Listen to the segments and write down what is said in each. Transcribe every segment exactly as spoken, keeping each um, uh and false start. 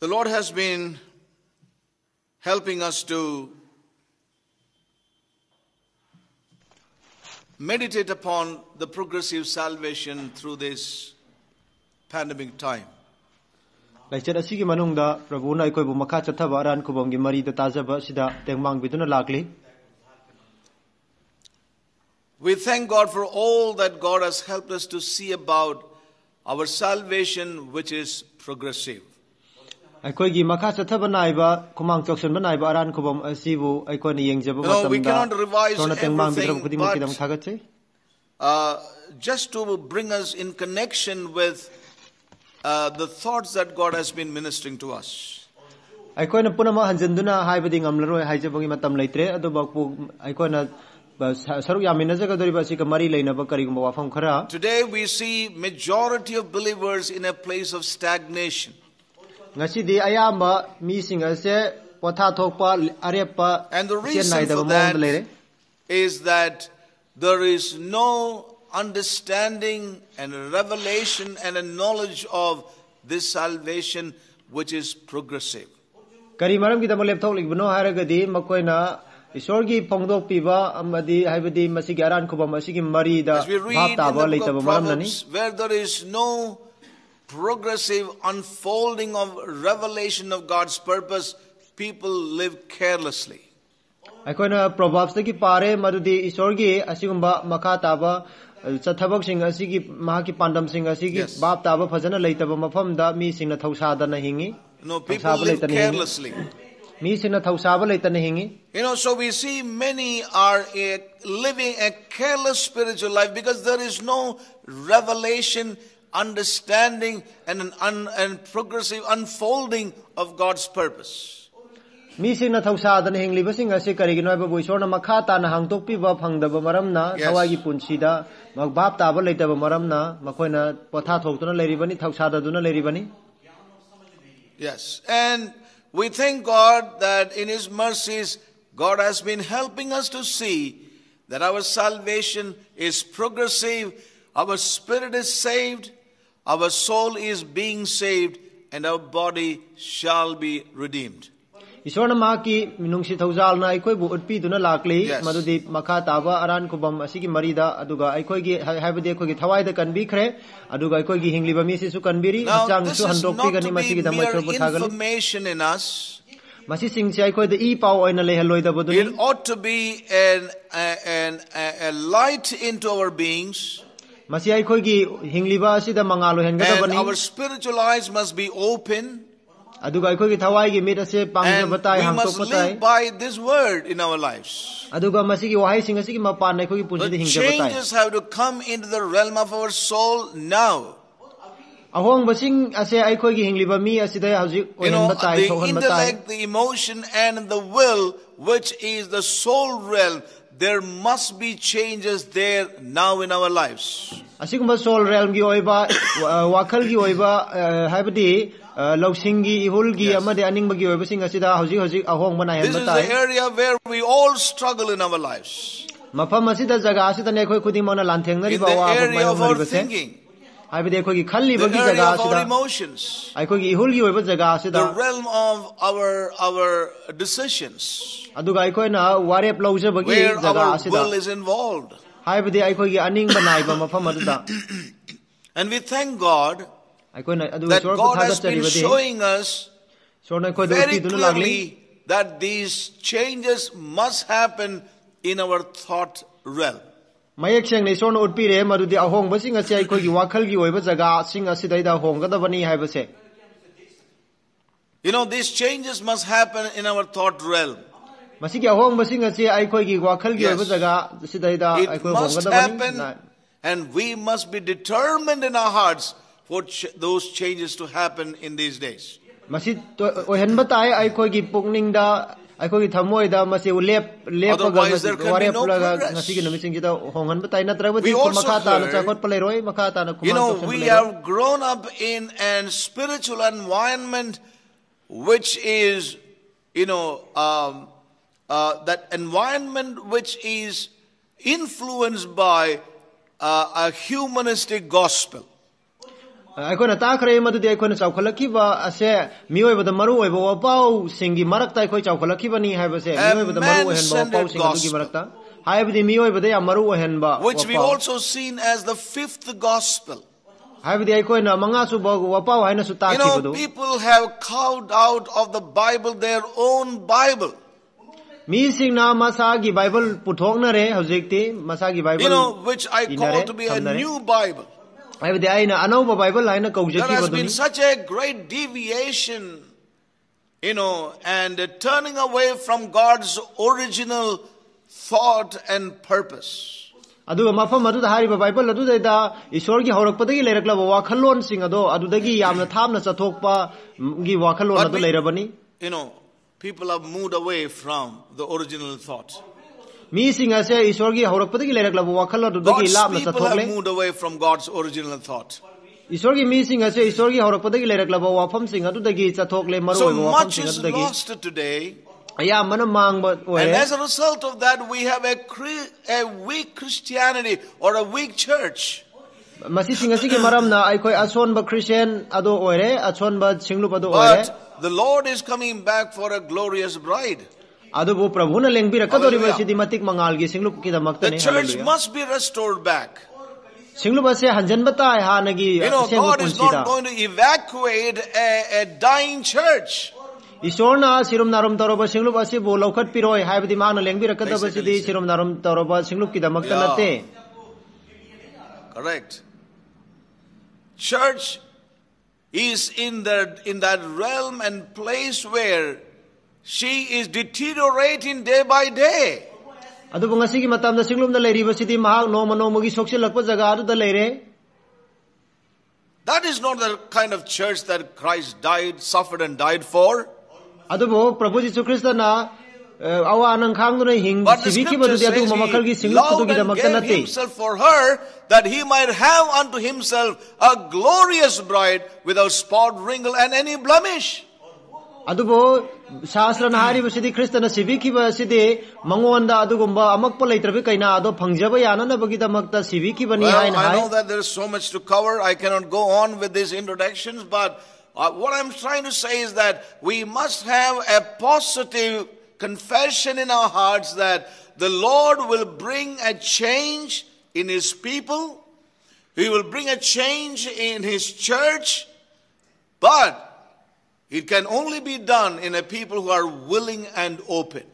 The Lord has been helping us to meditate upon the progressive salvation through this pandemic time. Laichad asigi manungda Prabhuna aikoibu makha chathaba aran kubamgi marida tajaba sida tengmang biduna lakli. We thank God for all that God has helped us to see about our salvation, which is progressive. Aikoigi makha chathaba naiba kumang chokson banaiba aran kubam asibu aikoini yengjaba No, we cannot matamda revise sona tengmang bidram everything, kudimaki dam but thagache. uh, just to bring us in connection with uh, the thoughts that God has been ministering to us. Aikoina punama hanjanduna haibadi ngamlaroi haijabangi matam leitre adubakpu aikoina saruk yaminajaga doriba sika mari leinaba karigumba wafam khara. Today we see majority of believers in a place of stagnation. Ngasidi ayamba mising ase potha thokpa arepa And the reason for that is that there is no understanding and revelation and a knowledge of this salvation which is progressive. Kari maram kita mo lepthok ligbano haragadi makoina isorgi pongdok piba amadi haibadi masigi aran kubam masigi mari da As we read bhap in taba the book leitaba of maram nani Proverbs, where there is no progressive unfolding of revelation of God's purpose, people live carelessly. aikoina proverbs ki pare madudi isorgi asigumba makha taba chathabak sing asigi mahaki pandam sing asigi Yes. bhap taba phajana leitaba mafam da mi singna thausa na hingi No, people live carelessly. mi singna thausa leitana hingi. You know, so we see many are a, living a careless spiritual life because there is no revelation, understanding, and an un, and progressive unfolding of God's purpose. Mi sing na thausa dan hingli basing ase karigino ba boisor na makha ta na hangtok pi ba phangda ba maram na Yes. thawai gi punsi da mag bap ta ba leita ba maram na makoina potha thoktuna leiri bani thausa da duna leiri bani. Yes. And we thank God that in His mercies, God has been helping us to see that our salvation is progressive, our spirit is saved, our soul is being saved, and our body shall be redeemed. Isor na maki minungsi thausal na aikoi bu utpi duna lakli Yes. madudi makha ta ba aran kubam asigi marida aduga aikoi gi haibade aikoi gi thawai da kanbi khre aduga aikoi gi hingli ba mi si su kanbiri Now, achang this su is handok not pi to gani be masigi da mere machor bu thagali information in us. masi sing si aikoi da I pau oina lehaloi da It boduni ought to be an, an, a, a light into our beings, masi aikoi gi hingli ba asida mangalo hen gada and bani our spiritual eyes must be open. aduga aikoi gi thawai gi mit ase pangja And batai we hangtok must batai live by this word in our lives. aduga masigi wahai sing asigi mapan aikoi gi punsi The de hingja batai changes have to come into the realm of our soul now. ahong basing ase aikoi gi hingli ba mi asida hauji You know, ohen batai the thohan batai intellect, the emotion, and the will, which is the soul realm, there must be changes there now in our lives. asigumba soul realm gi oiba wakhal gi oiba haibadi lausing gi ihul gi Yes. amade aning ba gi oiba sing asida hauji hauji ahong bana hen This is the batai area where we all struggle in our lives. mafam asida jaga asida ne khoi khuding mona lantheng nari In ba the wa area of ba our base thinking, haibadi khoi gi khalli the ba gi area jaga of our asida emotions, aikoi gi ihul gi oiba jaga the asida realm of our, our decisions, aduga aikoi na warep lauja ba gi where jaga our asida will is involved. haibadi aikoi gi aning banai ba mafam aduda And we thank God aikoi na aduga that sor God pa has thaga chari been badi showing us sor na khoi do very ti dunu lagli clearly that these changes must happen in our thought realm. mayek seng nei sor na utpi re madudi ahong ba sing ase aikoi gi wakhal gi oiba jaga sing asidai da hong ga da bani hai ba se You know, these changes must happen in our thought realm. masigi ahong ba sing ase aikoi gi wakhal gi Yes. oiba jaga sidai da It aikoi hong ga must da bani happen, and we must be determined in our hearts for ch- those changes to happen in these days. masi ohen ba tai aikoi gi pukning da aikoi gi thamoi da masi lep lep ga Otherwise, there can be ware no pula ga progress. ngasi gi namising gi da hongan ba tai na tra ba We di also makha ta na heard- chakot palai roi makha ta na You kumang know, tok we palai roi have grown up in a spiritual environment which is, you know, um, uh, that environment which is influenced by uh, a humanistic gospel. ꯑꯩꯈꯣꯏꯅ ꯇꯥꯈ꯭ꯔꯦ ꯃꯗꯨꯗꯤ ꯑꯩꯈꯣꯏꯅ ꯆꯥꯎꯈꯠꯂꯛꯈꯤꯕ ꯑꯁꯦ ꯃꯤꯑꯣꯏꯕꯗ ꯃꯔꯨꯑꯣꯏꯕ ꯋꯥꯄꯥꯎꯁꯤꯡꯒꯤ ꯃꯔꯛꯇ ꯑꯩꯈꯣꯏ ꯆꯥꯎꯈꯠꯂꯛꯈꯤꯕꯅꯤ ꯍꯥꯏꯕꯁꯦ ꯃꯤꯑꯣꯏꯕꯗ ꯃꯔꯨꯑꯣꯏꯍꯟꯕ ꯋꯥꯄꯥꯎꯁꯤꯡ ꯑꯗꯨꯒꯤ ꯃꯔꯛꯇ 하이브디 미오이브데 야 마루오헨바 which we also seen as the fifth gospel. 하이브디 아이코이나 망아수 보고 와파오 하이나수 You know, 따키부도 people have carved out of the Bible their own Bible. 미싱나 마사기 바이블 부통나레 하직티 마사기 바이블 You know, which I call to be a new Bible. 하이브디 아이나 아노바 바이블 하이나 There has 거우제키부도 been such a great deviation, you know, and a turning away from God's original thought and purpose. aduga mafam adu hariba bible adu da ishwar gi horakpadagi leirakla wakhallon sing ado adudagi yamna thamna chathokpa gi wakhallon adu leirabani. You know, people have moved away from the original thought. mi sing ase ishwar gi horakpadagi leirakla wakhallon adudagi lamna God's people have chathokle moved away from God's original thought. ishwar gi mi sing ase ishwar gi horakpadagi leirakla wafam sing adudagi chathokle maru So wafam much sing is adudagi lost today. ayamana mangba And oye as a result of that, we have a, cre- a weak Christianity or a weak church. masi sing ase gi maramna aikoi asonba christian ado oire asonba singlup ado oire But the Lord is coming back for a glorious bride. adubu prabhuna lengbira kadoriba sidi matik mangal gi singlup ki damakta The ne church must be restored back. singlup ase hanjanba ta hanagi You know, asengu God is not punsida going to evacuate a, a dying church. Ishorna sirum narum toroba singlup ase bo laukat piroi haibadi mana lengbira kadaba sidi sirum narum toroba singlup ki damakta Yeah. nate Correct. Church is in that, in that realm and place where she is deteriorating day by day. adubu ngasi gi matamda singlum da leiriba sidi mahak noma noma gi soksilakpa jaga adu da leire That is not the kind of church that Christ died, suffered and died for. adubu prabhu jisu krista na awa anang khangduna hing But the sibiki scripture badu di adu says mamakal gi he singlup loved kudu gi and damakta gave nate himself for her that he might have unto himself a glorious bride without spot, wrinkle and any blemish. adubu shastra na hariba sidi krista na sibiki ba sidi mangonda adugumba amakpa leitrabi kaina ado phangjaba yana na bagi damakta sibiki bani Well, haina I know hai that there is so much to cover. I cannot go on with these introductions, but uh, what I'm trying to say is that we must have a positive confession in our hearts that the Lord will bring a change in His people. He will bring a change in His church, but it can only be done in a people who are willing and open.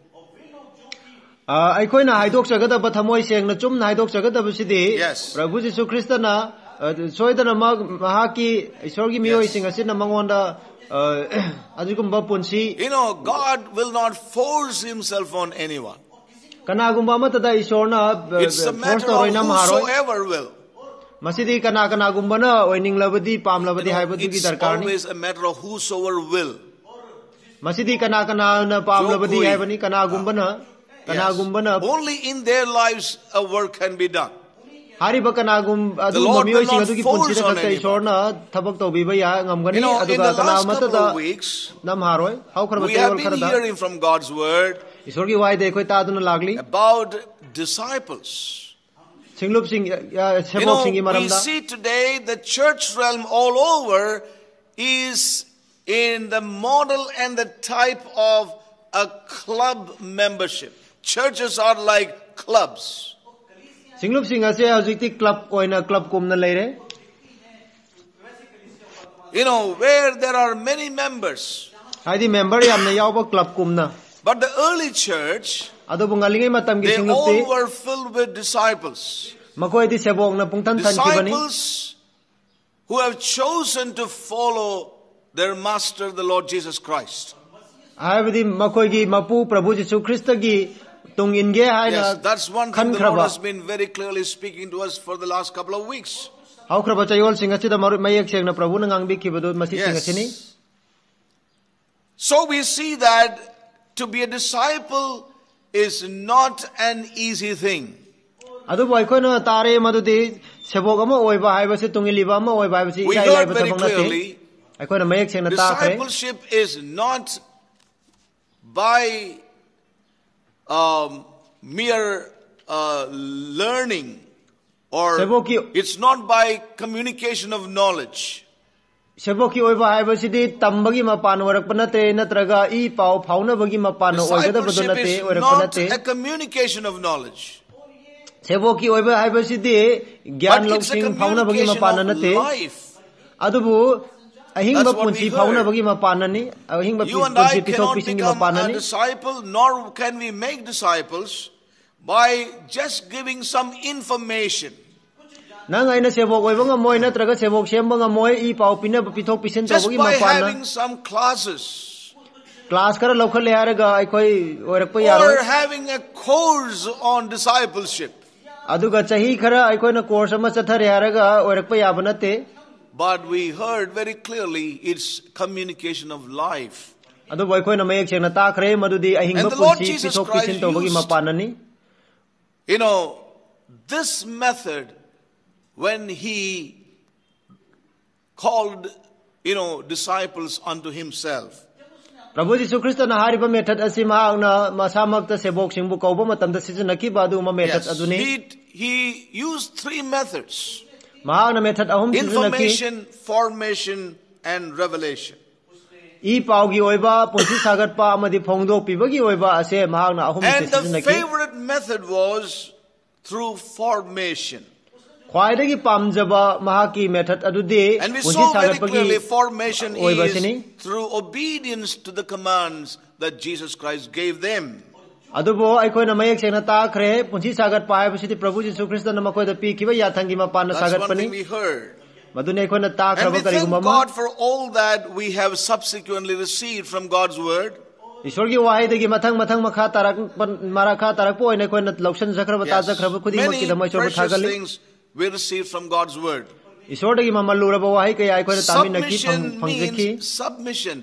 ꯑꯩꯈꯣꯏꯅ ꯍꯥꯏꯗꯣꯛꯆꯒꯗꯕ ꯊꯃꯣꯏ ꯁꯦꯡꯅ ꯆꯨꯝꯅ ꯍꯥꯏꯗꯣꯛꯆꯒꯗꯕꯁꯤꯗꯤ Yes. ꯄ꯭ꯔꯚꯨ ꯖꯤꯁꯨ ꯈ꯭ꯔꯤꯁꯇꯅ ꯁꯣꯏꯗꯅꯃꯛ ꯃꯍꯥꯛꯀꯤ ꯏꯁꯣꯔꯒꯤ ꯃꯤꯑꯣꯏꯁꯤꯡ ꯑꯁꯤꯅ ꯃꯉꯣꯟꯗ ꯑꯗꯨꯒꯨꯝꯕ ꯄꯨꯟꯁꯤ You know, God will not force Himself on anyone. ꯀꯅꯥꯒꯨꯝꯕ ꯑꯃꯠꯇꯗ ꯏꯁꯣꯔꯅ It's a force matter of ꯇꯧꯔꯣꯏꯅ ꯃꯍꯥꯔꯣꯏ whosoever will. ꯃꯁꯤꯗꯤ ꯀꯅꯥ ꯀꯅꯥꯒꯨꯝꯕꯅ ꯑꯣꯏꯅꯤꯡꯂꯕꯗꯤ ꯄꯥꯝꯂꯕꯗꯤ You know, ꯍꯥꯏꯕꯗꯨꯒꯤ it's ꯗꯔꯀꯥꯔꯅꯤ always a matter of whosoever will. ꯃꯁꯤꯗꯤ ꯀꯅꯥ ꯀꯅꯥꯅ ꯄꯥꯝꯂꯕꯗꯤ ꯍꯥꯏꯕꯅꯤ ꯀꯅꯥꯒꯨꯝꯕꯅ Yes. ꯀꯅꯥꯒꯨꯝꯕꯅ Only in their lives a work can be done. ꯍꯥꯏꯔꯤꯕ ꯀꯅꯥꯒꯨꯝ ꯑꯗꯨꯒꯨꯝꯕ Lord will ꯃꯤꯑꯣꯏꯁꯤꯡ not ꯑꯗꯨꯒꯤ force ꯄꯨꯟꯁꯤꯗ on ꯈꯛꯇ anybody. ꯏꯁꯣꯔꯅ ꯊꯕꯛ ꯇꯧꯕꯤꯕ ꯌꯥ ꯉꯝꯒꯅꯤ You know, in ꯑꯗꯨꯒ the ꯀꯅꯥ last couple ꯑꯃꯠꯇꯗ of weeks, ꯅꯝꯍꯥꯔꯣꯏ ꯍꯧꯈ꯭ꯔꯕ we have ꯆꯌꯣꯜ been ꯈꯔꯗ hearing from God's Word ꯏꯁꯣꯔꯒꯤ ꯋꯥꯏꯗ ꯑꯩꯈꯣꯏ ꯇꯥꯗꯨꯅ ꯂꯥꯛꯂꯤ about disciples. ꯁꯤꯡꯂꯨꯞꯁꯤꯡ You ꯁꯦꯕꯣꯛꯁꯤꯡꯒꯤ know, we ꯃꯔꯝꯗ see today the church realm all over is in the model and the type of a club membership. Churches are like clubs. ꯁꯤꯡꯂꯨꯞꯁꯤꯡ ꯑꯁꯦ ꯍꯧꯖꯤꯛꯇꯤ club ꯑꯣꯏꯅ club ꯀꯨꯝꯅ ꯂꯩꯔꯦ You know, where there are many members. ꯍꯥꯏꯗꯤ member ꯌꯥꯝꯅ ꯌꯥꯎꯕ club ꯀꯨꯝꯅ But the early church, ꯑꯗꯨꯕꯨ ꯉꯜꯂꯤꯉꯩ ꯃꯇꯝꯒꯤ they ꯁꯤꯡꯂꯨꯞꯇꯤ all were filled with disciples. ꯃꯈꯣꯏꯗꯤ ꯁꯦꯕꯣꯛꯅ ꯄꯨꯡꯊꯟ ꯊꯟꯈꯤꯕꯅꯤ Disciples who have chosen to follow their master, the Lord Jesus Christ. ꯍꯥꯏꯕꯗꯤ ꯃꯈꯣꯏꯒꯤ ꯃꯄꯨ ꯄ꯭ꯔꯚꯨ ꯖꯤꯁꯨ ꯈ꯭ꯔꯤꯁꯇꯒꯤ ꯇꯨꯡ ꯏꯟꯒꯦ ꯍꯥꯏꯅ Yes, that's one thing the Lord ꯈꯟꯈ꯭ꯔꯕ has been very clearly speaking to us for the last couple of weeks. ꯍꯧꯈ꯭ꯔꯕ ꯆꯌꯣꯜꯁꯤꯡ ꯑꯁꯤꯗ ꯃꯌꯦꯛ ꯁꯦꯡꯅ ꯄ꯭ꯔꯚꯨꯅ ꯉꯥꯡꯕꯤꯈꯤꯕꯗꯨ ꯃꯁꯤꯁꯤꯡ ꯑꯁꯤꯅꯤ Yes. So we see that to be a disciple is not an easy thing. ꯑꯗꯨꯕꯨ ꯑꯩꯈꯣꯏꯅ ꯇꯥꯔꯦ ꯃꯗꯨꯗꯤ ꯁꯦꯕꯣꯛ ꯑꯃ ꯑꯣꯏꯕ ꯍꯥꯏꯕꯁꯤ ꯇꯨꯡꯏꯜꯂꯤꯕ ꯑꯃ ꯑꯣꯏꯕ ꯍꯥꯏꯕꯁꯤ We ꯏꯂꯥꯏ heard ꯂꯥꯏꯕ very ꯊꯕꯛ ꯅꯠꯇꯦ clearly, ꯑꯩꯈꯣꯏꯅ ꯃꯌꯦꯛ ꯁꯦꯡꯅ ꯇꯥꯈ꯭ꯔꯦ discipleship is not by um, mere uh, learning or Seboki- it's not by communication of knowledge. Seboki oiba haibasidi tambagi mapan orakpanate natraga I pau faunabagi mapan oigada Discipleship is badonate not orakpanate a communication of knowledge, Seboki oiba haibasidi gyan but it's a loksing faunabagi communication mapan of nate life. adubu ahingba That's what we punchi heard. faunabagi mapanani ahingba You and I punchi pitok cannot pisingi become a mapanani disciple, nor can we make disciples by just giving some information. Nang aina sebok oiba ngamoy natraga sebok semba ngamoy I pau pina pitok pisin Just tawagi by mapana having some classes, class kara lokhal le araga aikoi orakpa or yaroi having a course on discipleship. aduga chahi khara aikoi na course ama chathare araga orakpa yabanate But we heard very clearly it's communication of life. adu aikoi na mayek chena ta khre madudi ahingba And the Lord punchi Jesus pitok Christ pisin tawagi used- mapanani You know, this method, when he called, you know, disciples unto himself, Prabhu Jisu Krista na hariba method asi mahang na masamak ta sebok singbu kauba matam da sisinaki ba adu ma method yes, aduni he, he used three methods: mahang na method ahum sisinaki information, formation, and revelation. I paugi oiba punchi sagat pa amadi phongdok pibagi oiba ase mahang na ahum And the sisinaki favorite method was through formation. khwaidagi pamjaba mahaki method adudi And we punchi saw very sagat clearly pagi formation oiba is sini through obedience to the commands that Jesus Christ gave them. adubo aikoi na mayek sena ta khre punchi sagat pa hai basiti Prabhu Jisu Krista na makoi da pi kiba yathangi mapan na That's sagat one thing pani we heard. maduni aikoi na ta And we khraba thank kari gumama God for all that we have subsequently received from God's word. ईश्वर की वाहिद की मथंग मथंग मखा तारक मारा खा तारक पो ने कोई लक्षण जखर बता Yes. जखर खुदी मक्की Many दम ईश्वर precious थागली things we received from God's word. ईश्वर की ममल्लू रब वाहि के आई कोई तामी नकी Submission फंगजकी means submission.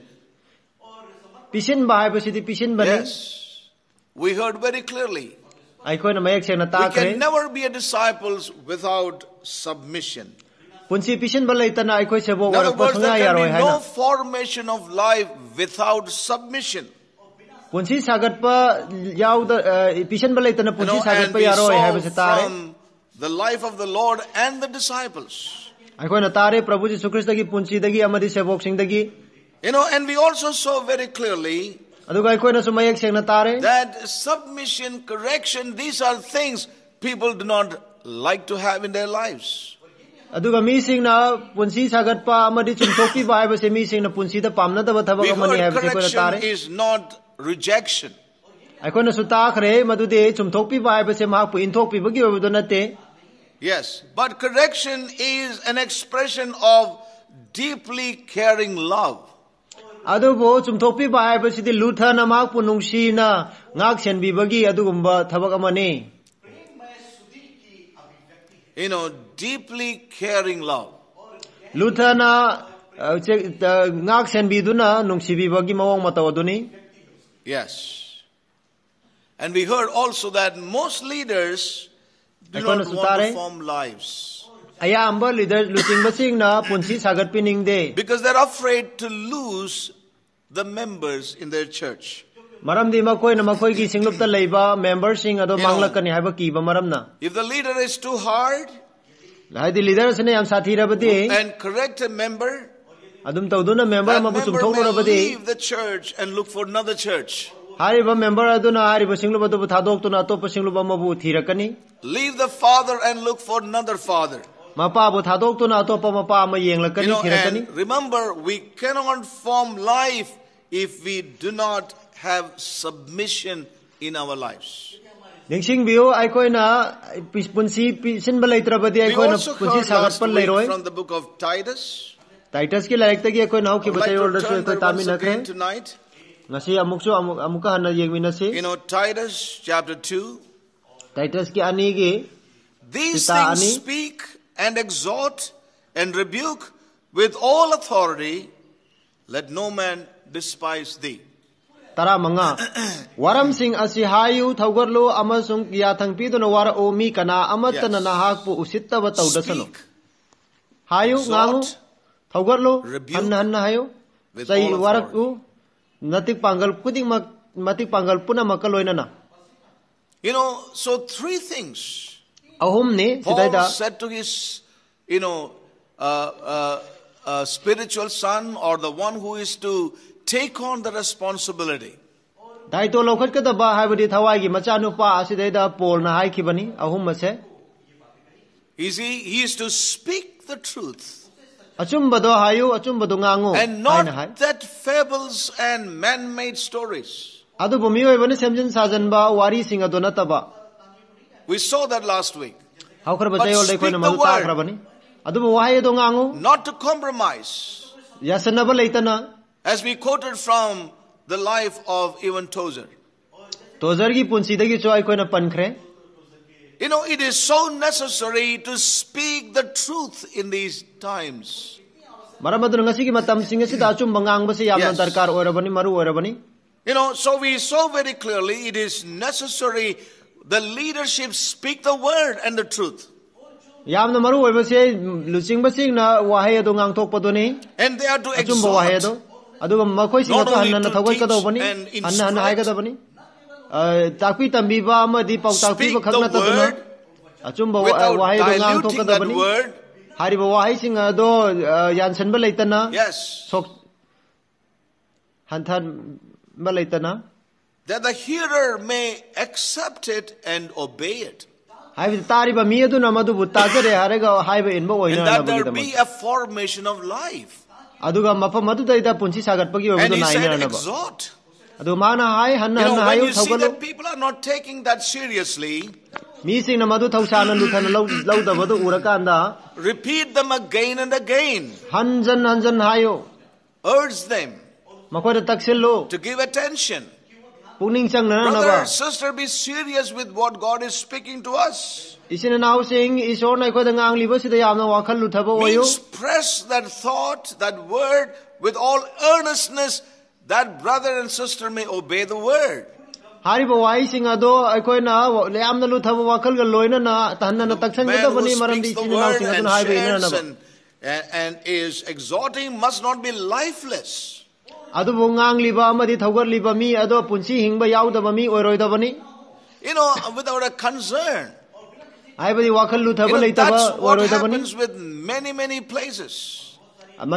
पिसिन बाहे बसिति पिसिन बने Yes. We heard very clearly. आई कोई न मयक से न We ता करे can never be a disciples without submission. पुंसी पिसिन बले इतना आई कोई से वो In other were words, पसंगा there यार can होय be है no ना formation of life without submission. पुंसी सागत प याव द पिसिन बले इतना You पुंसी know, सागत and प we यार होय है saw बसे तारे from the life of the Lord and the disciples. आई कोई न तारे प्रभु जी सुक्रिस्त की पुंसी दगी अमदी से बोक्सिंग दगी You know, and we also saw very clearly अदुगा आई कोई न सुमयक से न तारे that submission, correction, these are things people do not like to have in their lives. अदुगा मीसिंग ना पुंसी सागत पा अमदी चुमथोपी बाय बसे मीसिंग ना पुंसी द पामना द बथबा We अमनी है heard बसे कोई न correction तारे is not rejection. अखोन सुता खरे मदुदे चुमथोपी बाय बसे मा पु इंथोपी बगी ओबदो नते Yes, but correction is an expression of deeply caring love. अदुबो चुमथोपी बाय बसिदि लुथा ना मा पु नुंगसी ना ngak sen bi bagi adugumba thabak amani You know, deeply caring love. lutha na ngak sen bi duna nungsi bi bagi mawang mataw duni Yes. And we heard also that most leaders do Ako na not want sutare? to form lives aya amba leader luting basing na punsi sagat pining de because they're afraid to lose the members in their church. maram di makoi na makoi gi singlup ta leiba members sing ado You know, manglakani haiba ki ba maram na If the leader is too hard lai di leader sene yam sathi rabadi and correct a member, adum tawduna member that ma bu member chumthok may rabadi leave the church and look for another church. hariba member aduna hariba singlup adu thadok tuna atop singlup ma bu thirakani Leave the father and look for another father. mapa bu thadok tuna atop mapa ma You yenglakani know, thirakani and remember, we cannot form life if we do not have submission in our lives. Ningsing biyo ay koy na punsi pisin balay trabadi ay We koy na also punsi heard sagat last pal week layroy from the book of Titus. Titus ki layek tagi ay koy na I ki would like batay to order so turn ay koy there tami once na again kre tonight. ngasi amuk so amuk amuka hana yegmi na si You know, Titus chapter two. Titus ki ani gi These Sita things ani? speak and exhort and rebuke with all authority. Let no man despise thee. tara manga waram sing asi hayu thaugarlo amasung yathang pi do na wara o mi kana amata na nahak pu usitta ba tawda sano Speak hayu exhort, ngangu thaugarlo rebuke hanna hanna hayu with sai all warak u authority. natik pangal kuding mak matik pangal puna makaloy na na You know, so three things ahum ni Paul sidayda said to his, you know, uh, uh, a spiritual son or the one who is to take on the responsibility. Daito lokhat ka daba haibadi thawai gi macha nupa asideda Paul na hai khibani ahum mase. You see, he is to speak the truth. Achumbado hayu achumbado ngango. And not that fables and man-made stories. Adu bumiyo ibani semjin sajan ba wari singa do nataba. We saw that last week. How kar batai ol dekho na madu ta khrabani. Adu bu wahai do ngango. Not to compromise. Yasanaba leitana. As we quoted from the life of even Tozer. Tozer ki punsi dagi cho ai koi na pankhre. You know, it is so necessary to speak the truth in these times. Maramadu ngasi ki matam singa si da chum bangang ba se yamna darkar orabani maru orabani. You know, so we saw very clearly it is necessary the leadership speak the word and the truth. Yamna maru oiba se luching ba sing na wahai ado ngang thok pa ni. And they are to exhort. Achum wahai ado. Aduga makoi singa to hanna na thawai ka do bani. And hanna hanna hai ka do bani. Takpi tambi ba amadi pau takpi ba khakna ta duna. Achum ba wahai do ngang thok ka do bani. Hari ba wahai singa do yansan ba leitana. Yes. Sok hantan ba leitana. That the hearer may accept it and obey it. And that there be a formation of life. And he said exhort. You know, when you see that people are not taking that seriously, repeat them again and again. Urge them to give attention. Brother, sister, be serious with what God is speaking to us. Means press that thought, that word with all earnestness, that brother and sister may obey the word. Man who speaks the word and shares and, and is exhorting must not be lifeless. You know, without a concern. You know, that's what happens with many, many places. The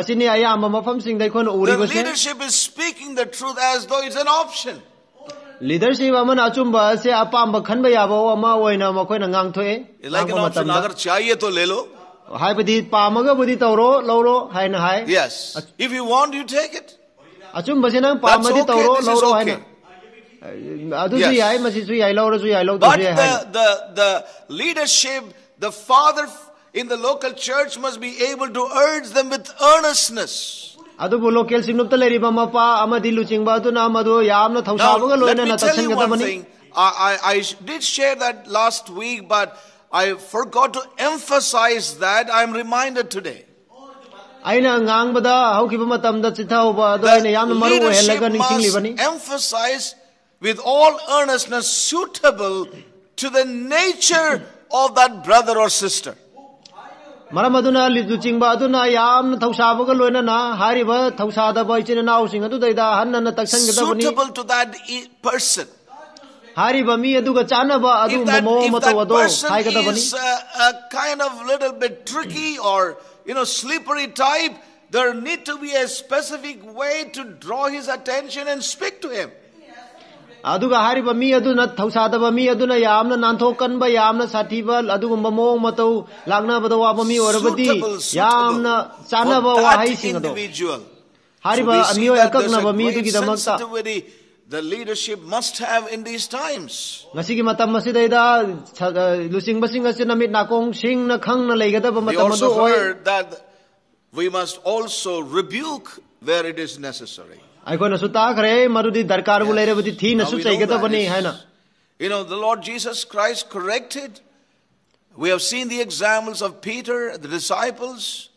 leadership is speaking the truth as though it's an option. Leadership amana achumba se apamba khanba yabo ama oina makoina ngangthoe like an option agar chahiye to le lo. Hai badi pamaga badi tawro lawro hai na hai. Yes, if you want, you take it. Achum basi nang pamadi tawro lawro hai na. Adu su yai masi su yai lawro su yai lawro. But the the the leadership, the father in the local church must be able to urge them with earnestness. Adu bulo kel sinupta leri ba mapa amadi luchingba tu na madu yamna thausabaga loina na taksan gata bani. I I did share that last week, but I forgot to emphasize that. I am reminded today. Aina ngang bada haukiba matamda chithau ba do aina yamna maru helaga ningsingli bani. Emphasize with all earnestness suitable to the nature of that brother or sister. Maramaduna luchingba aduna yamna thausabaga loina na hariba thausada ba ichina naw sing adu daida hanna na taksan gata bani. Suitable to that person. Hariba mi aduga chana ba adu mo mato wado hai gata bani. If that person is a, a kind of little bit tricky or you know slippery type, there need to be a specific way to draw his attention and speak to him. Aduga hariba mi aduna thausada ba mi aduna yamna nanthokan ba yamna sathiba adugumba mo mato lagna ba wa ba mi orabadi yamna chana ba wa hai sing ado hariba amiyo akakna ba mi dugi damakta the leadership must have in these times. Ngasi gi matam masida da lusing basing ase namit nakong sing na khang na leigada ba matam adu oi that we must also rebuke where it is necessary. I go na suta khare marudi darkar bu leire budi thi na su chaigada bani hai na. You know, the Lord Jesus Christ corrected. We have seen the examples of Peter, the disciples.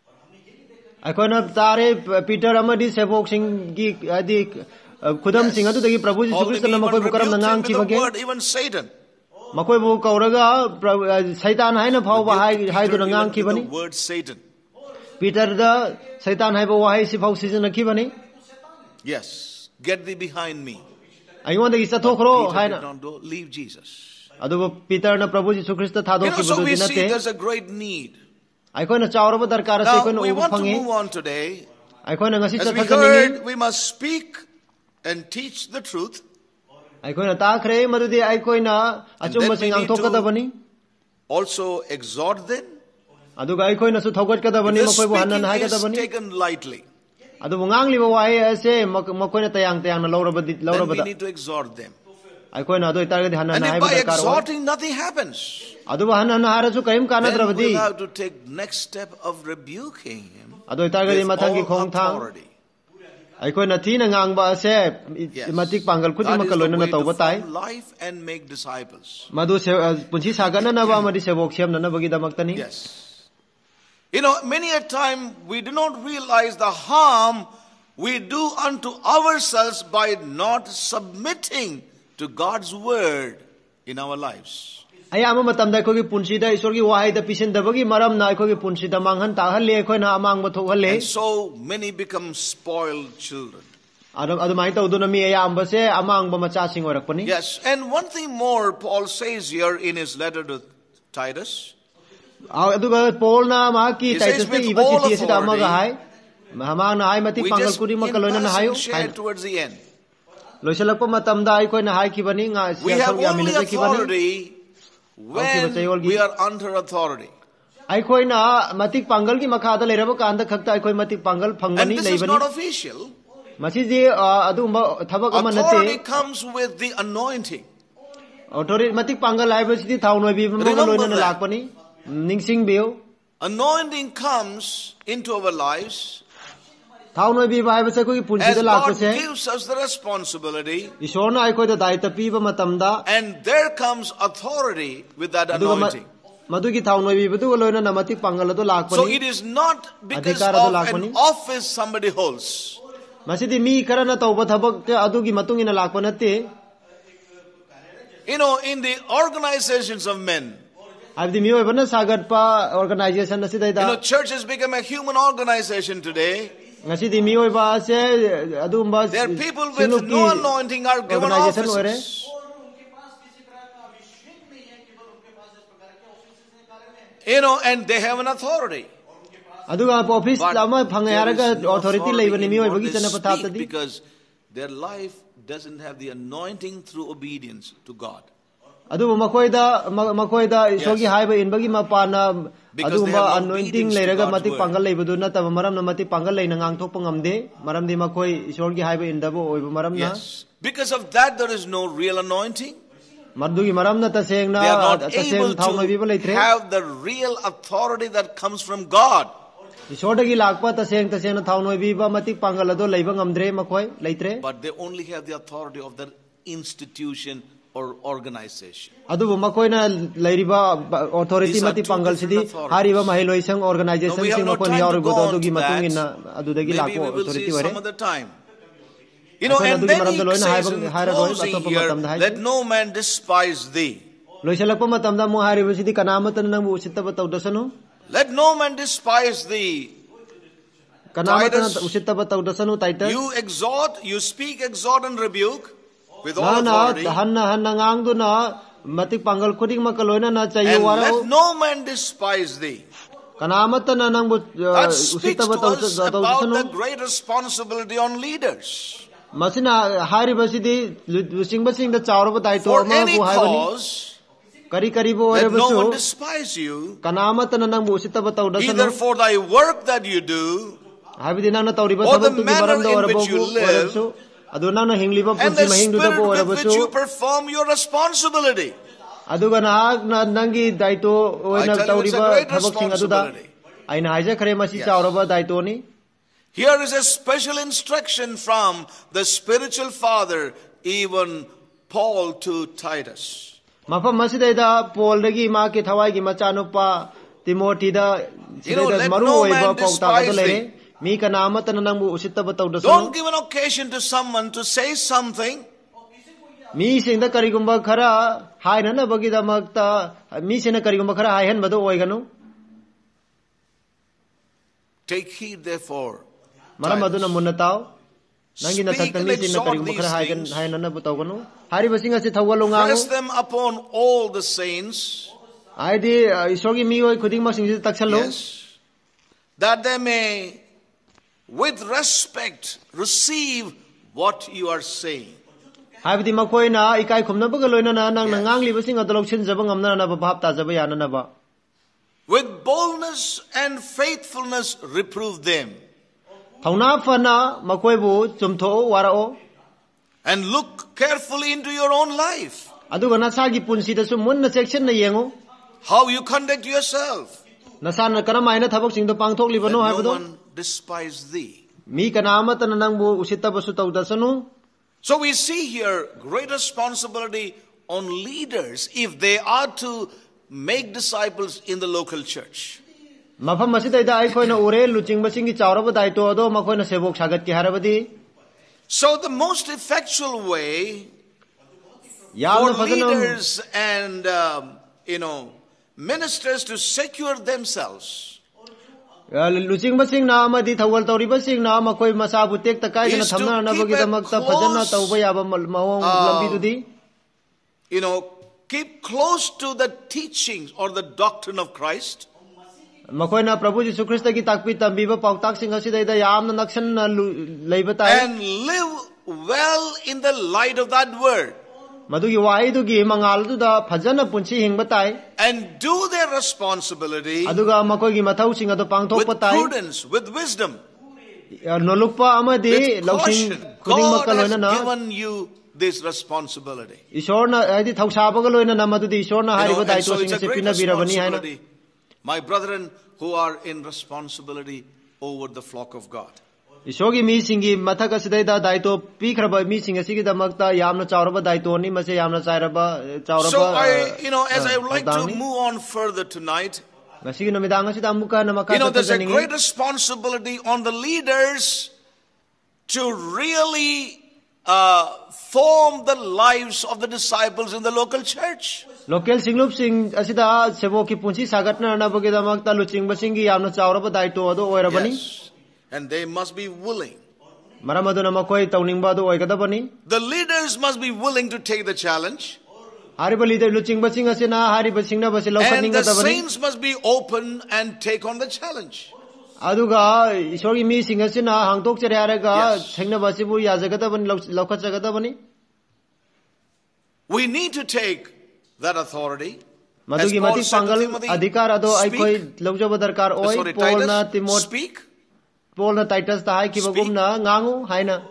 I go na tare Peter amadi sebok sing gi adi khudam sing adu dagi Prabhu Jisu Christ na makoi bukaram na ngang chi bage. Even Satan. Makoi bu kauraga Satan hai na phau ba hai hai du na ngang ki bani. The word Satan. Peter da Satan hai ba wa hai si phau si na ki bani. Yes, get thee behind me. I want to thokro hai na. Don't leave Jesus. Adu Peter na Prabhu Jisu Christ tha do ki So we see there's a great need ꯑꯩꯈꯣꯏꯅ ꯆꯥꯎꯔꯕ ꯗꯔꯀꯥꯔ ꯑꯁꯤ Now ꯑꯩꯈꯣꯏꯅ we ꯎꯕ want to ꯐꯪꯉꯤ move on today. ꯑꯩꯈꯣꯏꯅ ꯉꯁꯤ As we ꯆꯠꯊꯒꯅꯤꯡꯉꯤ heard, we must speak and teach the truth. ꯑꯩꯈꯣꯏꯅ ꯇꯥꯈ꯭ꯔꯦ ꯃꯗꯨꯗꯤ ꯑꯩꯈꯣꯏꯅ ꯑꯆꯨꯝꯕꯁꯤꯡ ꯉꯥꯡꯊꯣꯛꯀꯗꯕꯅꯤ Also exhort them. ꯑꯗꯨꯒ ꯑꯩꯈꯣꯏꯅꯁꯨ ꯊꯧꯒꯠꯀꯗꯕꯅꯤ If the ꯃꯈꯣꯏꯕꯨ ꯍꯟꯅ speaking is ꯍꯥꯏꯒꯗꯕꯅꯤ taken lightly, ꯑꯗꯨꯕꯨ ꯉꯥꯡꯂꯤꯕ ꯋꯥꯍꯩ ꯑꯁꯤ ꯃꯈꯣꯏꯅ ꯇꯌꯥꯡ ꯇꯌꯥꯡꯅ ꯂꯧꯔꯕꯗꯤ then we ꯂꯧꯔꯕꯗ need to exhort them. ꯑꯩꯈꯣꯏꯅ ꯑꯗꯨ ꯑꯣꯏꯇꯥꯔꯒꯗꯤ ꯍꯟꯅ And if ꯍꯥꯏꯕ by ꯗꯔꯀꯥꯔ ꯑꯣꯏ exhorting nothing happens, ꯑꯗꯨꯕꯨ ꯍꯟꯅ ꯍꯥꯏꯔꯁꯨ ꯀꯔꯤꯝ then ꯀꯥꯟꯅꯗ꯭ꯔꯕꯗꯤ we'll have to take next step of rebuking him ꯑꯗꯨ ꯑꯣꯏꯇꯥꯔꯒꯗꯤ with ꯃꯊꯪꯒꯤ all ꯈꯣꯡꯊꯥꯡ authority. ꯑꯩꯈꯣꯏꯅ ꯊꯤꯅ ꯉꯥꯡꯕ ꯑꯁꯦ Yes. ꯃꯇꯤꯛ ꯄꯥꯡꯒꯜ That is ꯈꯨꯗꯤꯡꯃꯛꯀ the ꯂꯣꯏꯅꯅ way to ꯇꯧꯕ ꯇꯥꯏ form life and make disciples. ꯃꯗꯨ ꯄꯨꯟꯁꯤ ꯁꯥꯒꯠꯅꯅꯕ ꯑꯃꯗꯤ ꯁꯦꯕꯣꯛ ꯁꯦꯝꯅꯅꯕꯒꯤꯗꯃꯛꯇꯅꯤ Yes. You know, many a time we do not realize the harm we do unto ourselves by not submitting to God's word in our lives. ꯑꯌꯥꯝꯕ ꯃꯇꯝꯗ ꯑꯩꯈꯣꯏꯒꯤ ꯄꯨꯟꯁꯤꯗ ꯏꯁꯣꯔꯒꯤ ꯋꯥꯍꯩꯗ ꯄꯤꯁꯤꯟꯗꯕꯒꯤ ꯃꯔꯝꯅ ꯑꯩꯈꯣꯏꯒꯤ ꯄꯨꯟꯁꯤꯗ ꯃꯥꯡꯍꯟ ꯇꯥꯛꯍꯜꯂꯤ ꯑꯩꯈꯣꯏꯅ ꯑꯃꯥꯡꯕ ꯊꯣꯛꯍꯜꯂꯤ And so many become spoiled children. ꯑꯗꯨꯃꯥꯏꯅ ꯇꯧꯗꯨꯅ ꯃꯤ ꯑꯌꯥꯝꯕꯁꯦ ꯑꯃꯥꯡꯕ ꯃꯆꯥꯁꯤꯡ ꯑꯣꯏꯔꯛꯄꯅꯤ. Yes, and one thing more Paul says here in his letter to Titus. ꯑꯗꯨꯒ ꯄꯣꯜꯅ ꯃꯍꯥꯛꯀꯤ ꯇꯥꯏꯇꯁꯇ ꯏꯕ ꯆꯤꯊꯤ ꯑꯁꯤꯗ ꯑꯃꯒ ꯍꯥꯏ ꯃꯍꯥꯛꯅ ꯍꯥꯏ ꯃꯇꯤꯛ ꯄꯥꯡꯒꯜ ꯈꯨꯗꯤꯡꯃꯛꯀ ꯂꯣꯏꯅꯅ ꯍꯥꯏꯌꯨ towards the end. ꯂꯣꯏꯁꯤꯜꯂꯛꯄ ꯃꯇꯝꯗ ꯑꯩꯈꯣꯏꯅ ꯍꯥꯏꯈꯤꯕꯅꯤ We have only authority when we are under authority. ꯑꯩꯈꯣꯏꯅ ꯃꯇꯤꯛ ꯄꯥꯡꯒꯜꯒꯤ ꯃꯈꯥꯗ ꯂꯩꯔꯕ ꯀꯥꯟꯗ ꯈꯛꯇ ꯑꯩꯈꯣꯏ ꯃꯇꯤꯛ ꯄꯥꯡꯒꯜ And ꯐꯪꯒꯅꯤ this is ꯂꯩꯕꯅꯤ. not official. ꯃꯁꯤꯗꯤ ꯑꯗꯨꯒꯨꯝꯕ ꯊꯕꯛ ꯑꯃ ꯅꯠꯇꯦ. Authority comes with the anointing. Authority ꯃꯇꯤꯛ ꯄꯥꯡꯒꯜ ꯍꯥꯏꯕꯁꯤꯗꯤ ꯊꯥꯎ ꯅꯣꯏꯕꯤꯕ ꯑꯃꯒ ꯂꯣꯏꯅꯅ ꯂꯥꯛꯄꯅꯤ. ꯅꯤꯡꯁꯤꯡꯕꯤꯌꯨ. Anointing comes into our lives. ꯊꯥꯎ ꯅꯣꯏꯕꯤꯕ ꯍꯥꯏꯕꯁꯦ ꯑꯩꯈꯣꯏꯒꯤ As ꯄꯨꯟꯁꯤꯗ God ꯂꯥꯛꯄꯁꯦ gives us the responsibility, ꯏꯁꯣꯔꯅ ꯑꯩꯈꯣꯏꯗ ꯗꯥꯏꯇ ꯄꯤꯕ ꯃꯇꯝꯗ and there comes authority with that anointing. ꯃꯗꯨꯒꯤ ꯊꯥꯎ ꯅꯣꯏꯕꯤꯕꯗꯨꯒ ꯂꯣꯏꯅꯅ ꯃꯇꯤꯛ ꯄꯥꯡꯒꯜ ꯑꯗꯨ ꯂꯥꯛꯄꯅꯤ. So it is not because of an office somebody holds. ꯃꯁꯤꯗꯤ ꯃꯤ ꯈꯔꯅ ꯇꯧꯕ ꯊꯕꯛ ꯑꯗꯨꯒꯤ ꯃꯇꯨꯡ ꯏꯟꯅ ꯂꯥꯛꯄ ꯅꯠꯇꯦ. You know, in the organizations of men, ꯍꯥꯏꯕꯗꯤ ꯃꯤꯑꯣꯏꯕꯅ ꯁꯥꯒꯠꯄ ꯑꯣꯔꯒꯅꯥꯏꯖꯦꯁꯟ ꯑꯁꯤꯗꯩꯗ, you know, church has become a human organization today. ngasi di miyoiba ase adumba There are people with no anointing are given offices. You know, and they have an authority. aduga office lama phangai haraga authority leibani miyoibagi chana Speak pathatadi because their life doesn't have the anointing through obedience to God. aduba makoida makoida isogi haiba inbagi mapana adumba anointing leiraga mati pangal leibadu nataba maramna mati pangal leina ngangthokpa ngamde maramdi makoi isorgi haiba indabo oiba maramna. Yes, because of that there is no real anointing. Madugi maramna tasengna They are not able taseng to have the real authority that comes from God. isodagi lakpa taseng tasengna thaunoibiba mati pangal ado leiba ngamdre makoi leitre. But they only have the authority of their institution or organization. adubu makoina leiriba authority mati pangal sidi hariba mahiloisang organization sing makon yauribo adugi matungina adudagi lakpo authority ore some other time. You know, and then he says in closing here, let no man despise thee. loisalakpa matamda mo hariba sidi kanamatan nang usittaba tawdasanu. Let no man despise thee. Kanamatan usittaba tawdasanu Titus. You exhort, you speak, exhort and rebuke with all authority. hanna hanna ngangduna matik pangal kuding makaloina na chayu And waro. let no man despise thee. Kanamatan na nang That speaks to usittaba us about tawdasanu. the great responsibility on leaders. masina hariba sidi lusingba singda chawraba daito For ama any bu haibani. cause, kari kari bo let no orebasu one despise you, kanamatan na nang usittaba tawdasanu. either for thy work that you do, habidi nang tawriba or the thabak tu manner maramda in orabu which you live, orebasu adu nang hingliba and punsi the mahingduda spirit bo with which orebasu you perform your responsibility. aduga nahak na nangi daito oina I tell you, it's a tawriba great thabak sing aduda responsibility. aina haja khare masi Yes. chawraba daito ni. Here is a special instruction from the spiritual father, even Paul to Titus. mafam masidaida Paul dagi ma ke thawai gi machanupa Timothy da sidaida maru oiba pauta ka lere mi ka namatan nangbu usittaba tawdasanu. Don't give an occasion to someone to say something mi singda karigumba khara hainana bagida makta mi sina karigumba khara haihan badu oiganu. Take heed therefore, maram aduna munataw nangi na Speak and tatami sina exhort karigumba khara these haihan things. hainana butawganu hari basinga si thawalo press ngangu them upon all the saints. Aidi isogi mioi khuding masing si taksallo. Yes. That they may with respect receive what you are saying. Haibdi makoi na ikai khumna ba galoina na nang nangang li basing adolok sin jaba ngamna na ba bhap ta jaba yana na ba. With boldness and faithfulness reprove them. Thauna fana makoi bu chumtho warao. And look carefully into your own life. Aduga nasagi punsi da sumun na section na yengo. How you conduct yourself. Nasan na kanamay na thabok sing do pangthok libano no haibdo. one despise thee. Mi kanama tan nang bu usita basu tawda sanu. So we see here great responsibility on leaders if they are to make disciples in the local church. Mafam masida ida ai koina ure luching basing ki chawra ba daito ado makoina sebok sagat ki harabadi. So the most effectual way for leaders and um, you know ministers to secure themselves luching basing na amadi thawal tawri basing na makoi masa butek takai na thamna na bagi damakta phajana tawba yaba mawong lambi dudi. You know, keep close to the teachings or the doctrine of Christ. Makoi na Prabhu Jisu Krista ki takpi tambiba pautak sing asida ida yam na naksan na leiba tayo. And live well in the light of that word. Madugi wai dugi mangal tu da phajana punchi hingba tay. And do their responsibility aduga makoi gi mathau sing ado pangthok pa tay. With prudence, with wisdom. Nolukpa amadi lausing God has given you this responsibility. Ishor na adi thausa ba galoina na madudi ishor na hariba daito sing se pina birabani hai na. My brethren who are in responsibility over the flock of God. Ishogi mi singi mathaka sidai da daito pikraba mi singa sigi damakta yamna chawraba daito ni mase yamna chairaba chawraba. So I, you know, as I would like to move on further tonight, you know, there's a great responsibility on the leaders to really uh, form the lives of the disciples in the local church. Local singlup sing asida sebo ki punchi sagat na na bagi damak ta luching basingi yamna chawra ba daito ado oirabani. Yes. And they must be willing. Maramado na makoi tawning ba do oigada bani. The leaders must be willing to take the challenge. Hari ba leader luching basing asina hari basing na basi laukat and ninga the tabani. saints must be open and take on the challenge. Aduga isori mi sing asina hangtok chere araga thengna basi bu ya jagata bani laukat jagata bani. We need to take that authority. Madugi mati pangal adhikar ado ai koi laujaba darkar oi Paul na Timothy speak. Paul na Titus ta hai ki bagum na ngangu hai na.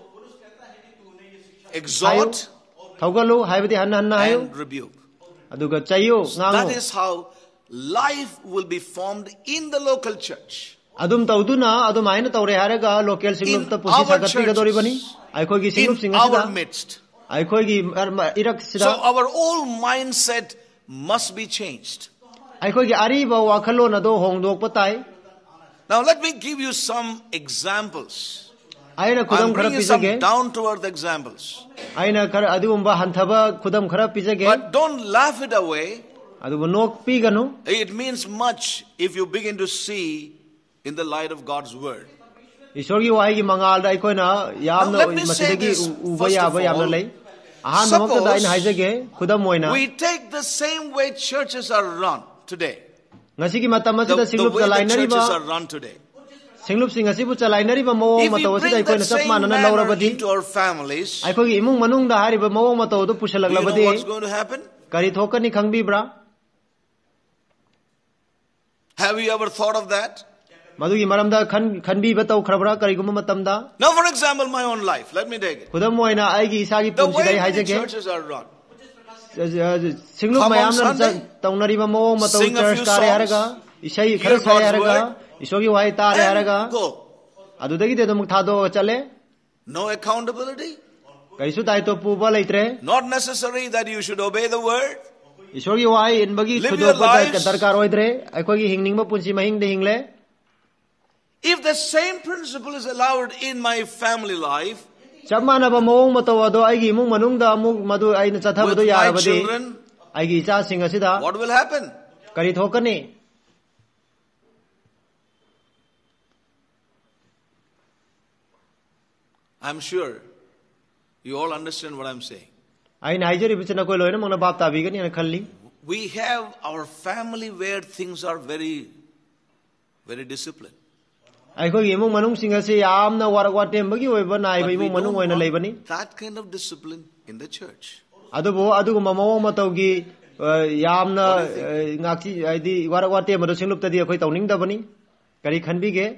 Exhort thaugalu hai badi han han na hayo and rebuke. Aduga chayo ngangu. That is how life will be formed in the local church. Adum tauduna adum aina tawre haraga local singlup ta pusi sagati ga dori bani ai koi gi singlup singa in our midst. ai koi gi irak sida. So our whole mindset must be changed. ai koi gi ari ba wakhalo na do hongdok patai. Now let me give you some examples. Aina I'm khudam khara bringing some pijage. down to earth examples. Aina khara adumba hanthaba khudam khara pijage. But don't laugh it away. Aduba nok piganu. It means much if you begin to see in the light of God's word. Ishor gi wai gi mangal dai koi na yamna masidagi uba yaba yamna lei. Ahan namak da ina haijage khudam moina. We take the same way churches are run today. Ngasi gi matam masida The, the singlup way the chalainari churches ba are run today. singlup singasi bu chalainari ba mawong If we mataw bring sida koi na that sap same manana manner laurabadi. into our families, ai koi gi imung manung da hari ba mawong mataw do do you know pusalaglabadi. what's going to happen? Kari thokani khangbi bra. Have you ever thought of that? Madugi maramda khan khanbi batau khrabra kari guma matamda. Now for example, my own life, let me take it. Khudam moina ai gi isagi The punsi way dai many haijage. churches are run. Singlup Come on mayam Sunday, na taunari ba mawong mataw sing a church few kare songs, haraga isai hear khara sai God's haraga isogi wai tare and haraga go. adudagi de dum thado chale No accountability. kaisu dai to pu ba leitre Not necessary that you should obey the word. isogi wai inbagi Live thudo your pa lives. darkar oidre aikoi gi hingning ba punsi mahing de hingle. If the same principle is allowed in my family life, Chamana ba mawong mataw ado ai gi mung manung da mu madu ai na chatha with badu my yarabadi children, ai gi cha singa sida what will happen? kari thokani. I'm sure you all understand what I'm saying. ai nai jeri bichna koi loina mangna bap ta bi gani na khalli. we have our family where things are very, very disciplined. I ko imong manung singa si am na warak watem bagi oi ba nai ba imong manung oi na lei bani. That kind of discipline in the church. Adu bo adu ko mamo ma tau gi yam na ngaki ai di warak watem ma do singlup ta di khoi tawning da bani. Kari khan bi ge.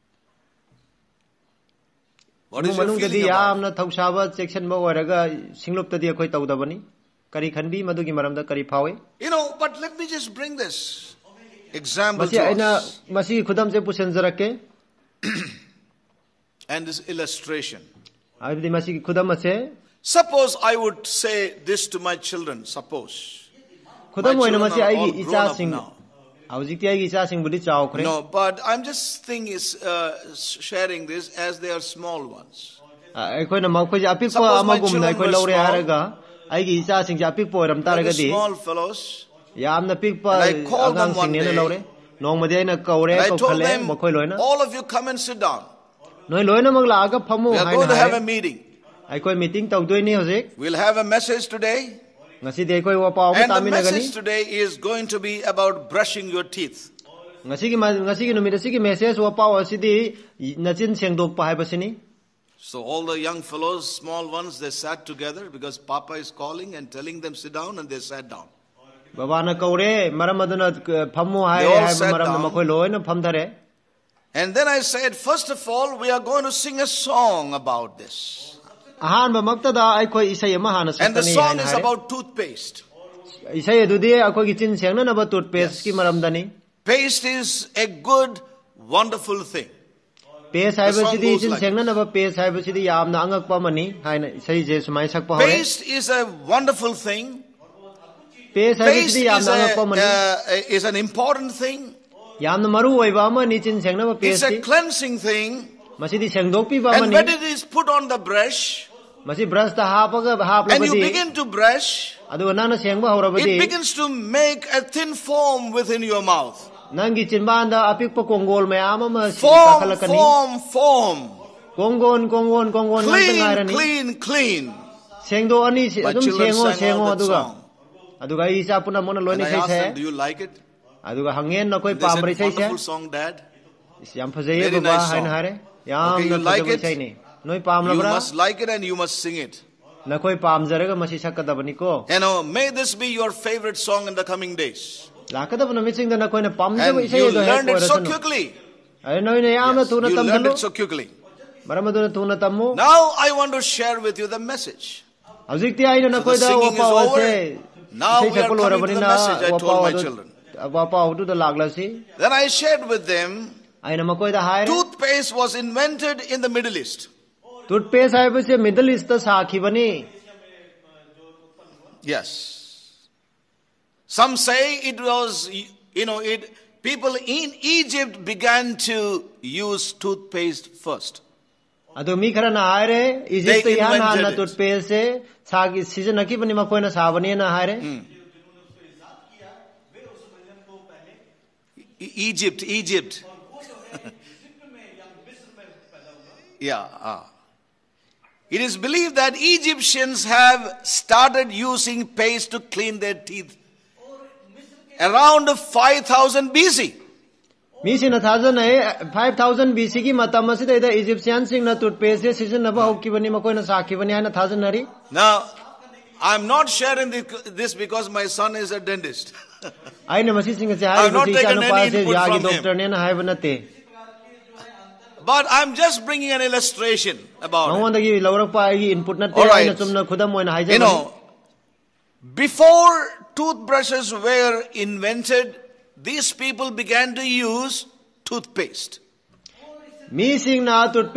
What is your feeling about? Yam na thau saba section ba waraga singlup ta di khoi taw da bani. Kari khan bi madu gi maram da kari phawe. You know, but let me just bring this example to us. Masi khudam se pusen jarake. And this illustration. Abdi masi khudam se. Suppose I would say this to my children. Suppose. Khudam my children are all grown up now. No, but I'm just thinking is uh, sharing this as they are small ones. Suppose my children were small. They are small fellows. And I called them one day. And I told them, all of you come and sit down. We are going to have a meeting. We'll have a message today. And the message today is going to be about brushing your teeth. So all the young fellows, small ones, they sat together because Papa is calling and telling them sit down, and they sat down. They all sat down. And then I said, first of all, we are going to sing a song about this. And the song is about toothpaste. Yes. Paste is a good, wonderful thing. Paste is a wonderful thing. Paste is, a, uh, is an important thing. It's a cleansing thing. And when it is put on the brush, and you begin to brush, it begins to make a thin foam within your mouth. Foam, foam, foam. Clean, clean, clean. My children sang all that song. And I asked them, do you like it? And they said, wonderful song, Dad. Very nice song. Okay, you like it? You must like it and you must sing it. You know, may this be your favorite song in the coming days. And you learned it so quickly. Yes, you learned it so quickly. Now I want to share with you the message. So the singing is over. Now we are coming to the message I told my children. Then I shared with them, toothpaste was invented in the Middle East. Yes. Some say it was, you know, it. People in Egypt began to use toothpaste first. They invented it. Mm. Egypt, Egypt. Yeah. Ah. It is believed that Egyptians have started using paste to clean their teeth around five thousand B C. five thousand B C ki matam asida ida Egyptian sing na toothpaste season na ba hokibani makoi na sakibani ana thousand nari. Now, I'm not sharing this because my son is a dentist. I'm not taking any input from him. But I'm just bringing an illustration about it. All right. You know, before toothbrushes were invented, these people began to use toothpaste. Yes. And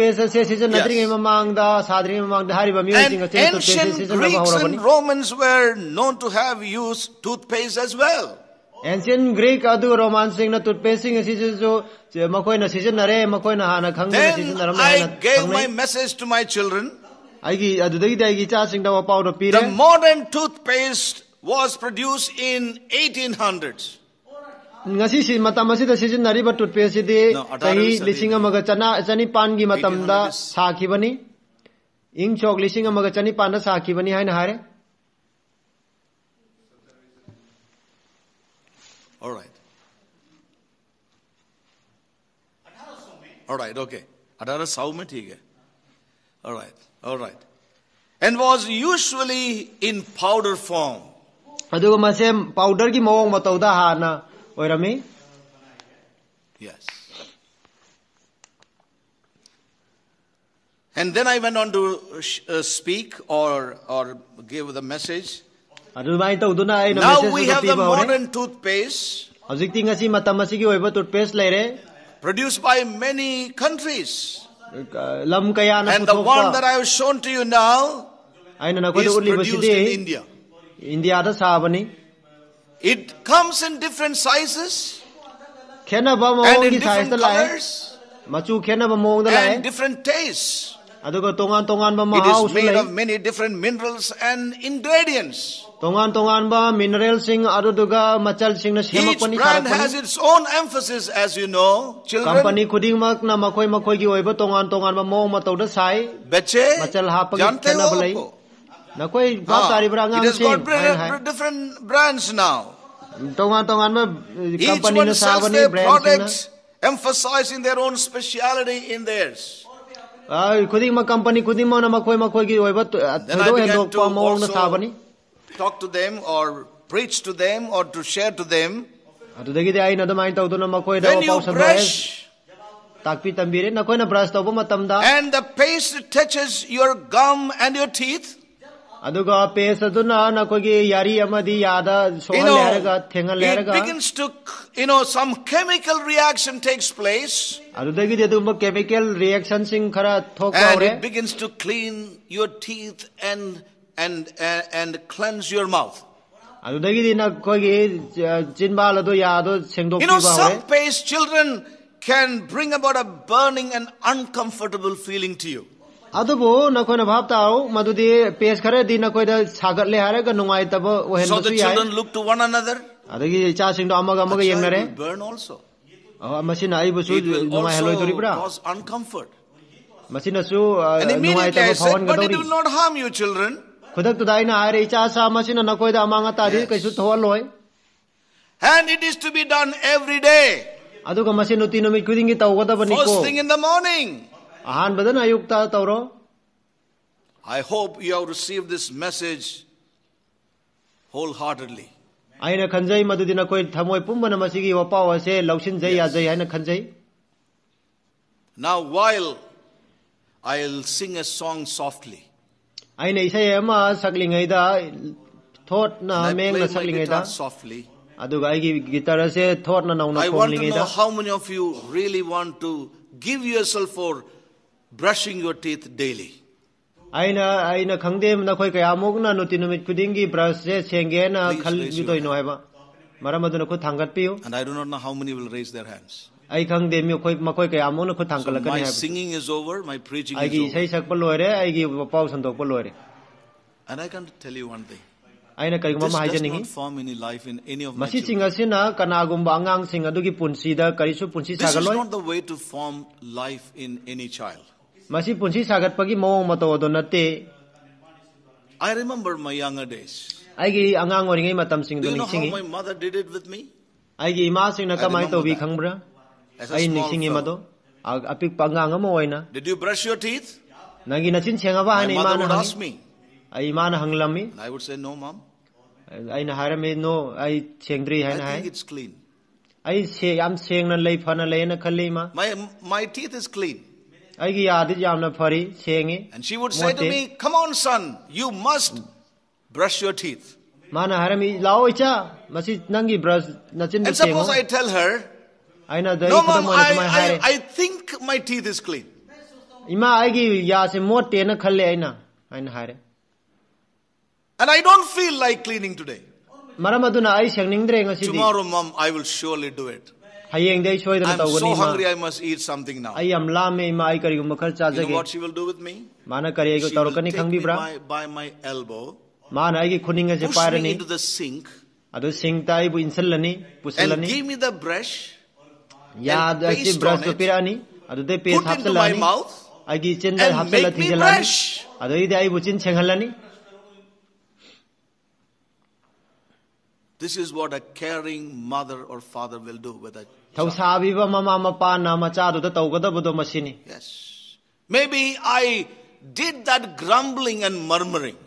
ancient Greeks and Romans were known to have used toothpaste as well. Ancient Greek adu Roman sing na toothpaste sing season so makoi na season na re makoi na hana khang na season na ram na. Then I gave my message to my children. Aigi adu dagi dagi cha sing da pau do pire. The modern toothpaste was produced in eighteen hundreds. Ngasi si matam asida season na ri ba toothpaste de sahi lising amaga chana chani pan gi matam da sakhibani ing chok lising amaga chani pan da sakhibani haina hare. All right. All right, okay. अठारह सौ में ठीक है. All right, all right. And was usually in powder form. अदुगा मसे powder की मौंग मतौदा हाना ओइरमी. Yes. And then I went on to uh, speak or or give the message. Now we have the modern toothpaste. Produced by many countries. And the one that I have shown to you now is produced in India. It comes in different sizes and in different colors and different tastes. It is made of many different minerals and ingredients. Each brand has its own emphasis, as you know, children. बच्चे जानते हो आपको? It has got different brands now. Each one sells their products, emphasizing their own speciality in theirs. Then I began to also talk to them or preach to them or to share to them. When you brush and the paste touches your gum and your teeth, you know, it begins to, you know, some chemical reaction takes place. And it begins to clean your teeth and and and, and cleanse your mouth. You know, some paste, children, can bring about a burning and uncomfortable feeling to you. So the children look to one another. It will burn also. It will also cause uncomfort. And immediately I said, but it will not harm you, children. And it is to be done every day. First thing in the morning. I hope you have received this message wholeheartedly. Yes. Now while I'll sing a song softly, and I play my guitar softly, I want to know how many of you really want to give yourself for brushing your teeth daily. And I don't know how many will raise their hands. So my singing is over, my preaching is over. And I can tell you one thing. This does not form any life in any of my children. This is not the way to form life in any child. I remember my younger days. Do you know how my mother did it with me? I remember that. As a small fellow. Did you brush your teeth? My mother would ask me. And I would say, no, Mom. I think it's clean. My, my teeth is clean. And she would say to me, come on, son, you must brush your teeth. And suppose I tell her, no, Mom, I, I, I think my teeth is clean. And I don't feel like cleaning today. Tomorrow, Mom, I will surely do it. I'm so hungry, I must eat something now. You know what she will do with me? She will take me by, by my elbow, push me into the sink, and give me the brush, and paste on it, put into my mouth, and make me brush. This is what a caring mother or father will do with a child. Yes. Maybe I did that grumbling and murmuring.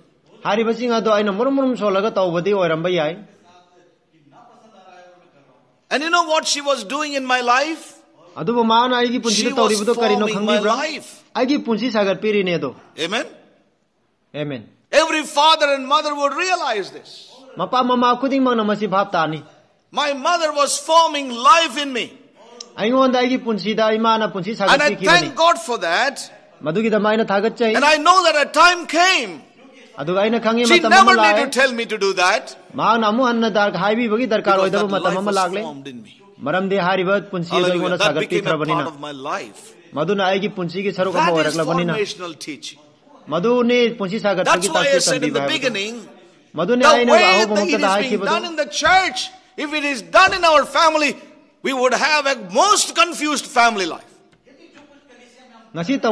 And you know what she was doing in my life? She was forming my life. Amen? Amen. Every father and mother would realize this. My mother was forming life in me. And I thank God for that. And I know that a time came. She never needed to tell me to do that. Because that life was formed in me. Hallelujah. That became a part of my life. That is formational teaching. That's why I said in the beginning, the way that it is being done in the church, if it is done in our family, we would have a most confused family life. None of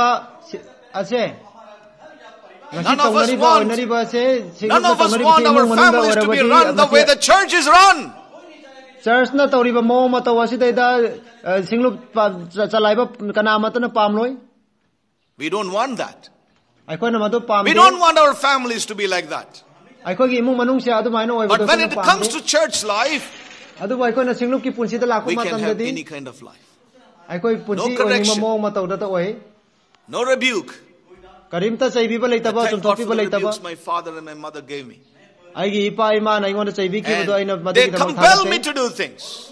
us want, none of us want our families to be run the way the church is run. Church na tauriba mo matawa sidayda singlup chalaiba kanama ta na pamloi. We don't want that. We don't want our families to be like that. But when it comes to church life, we can have any kind of life. No correction, no rebuke. Thank God for the rebukes my father and my mother gave me. And they compel me to do things.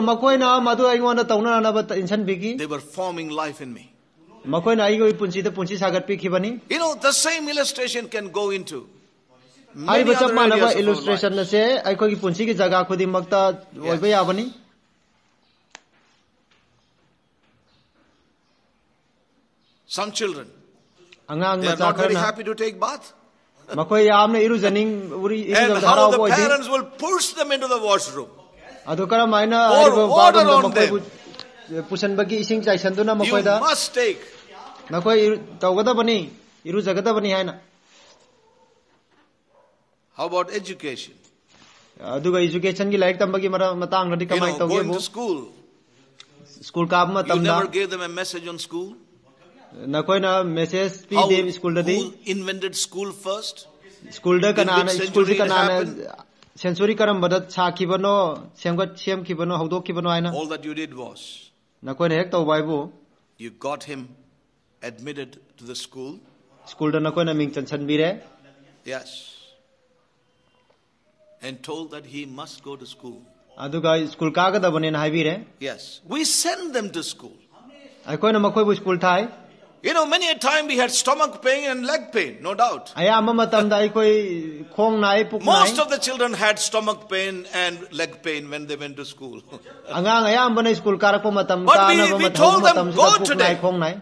They were forming life in me. You know, the same illustration can go into many other areas of our life. Yes. Some children, they are not very happy to take bath. And how the parents will push them into the washroom. Pour water on them. You must take. How about education? You know, going to school. You never gave them a message on school. How, who invented school first? School in which century it happened? All that you did was you got him admitted to the school. Yes. And told that he must go to school. Yes. We send them to school. You know, many a time we had stomach pain and leg pain, no doubt. Most of the children had stomach pain and leg pain when they went to school. But we, we told them, go today. Amen.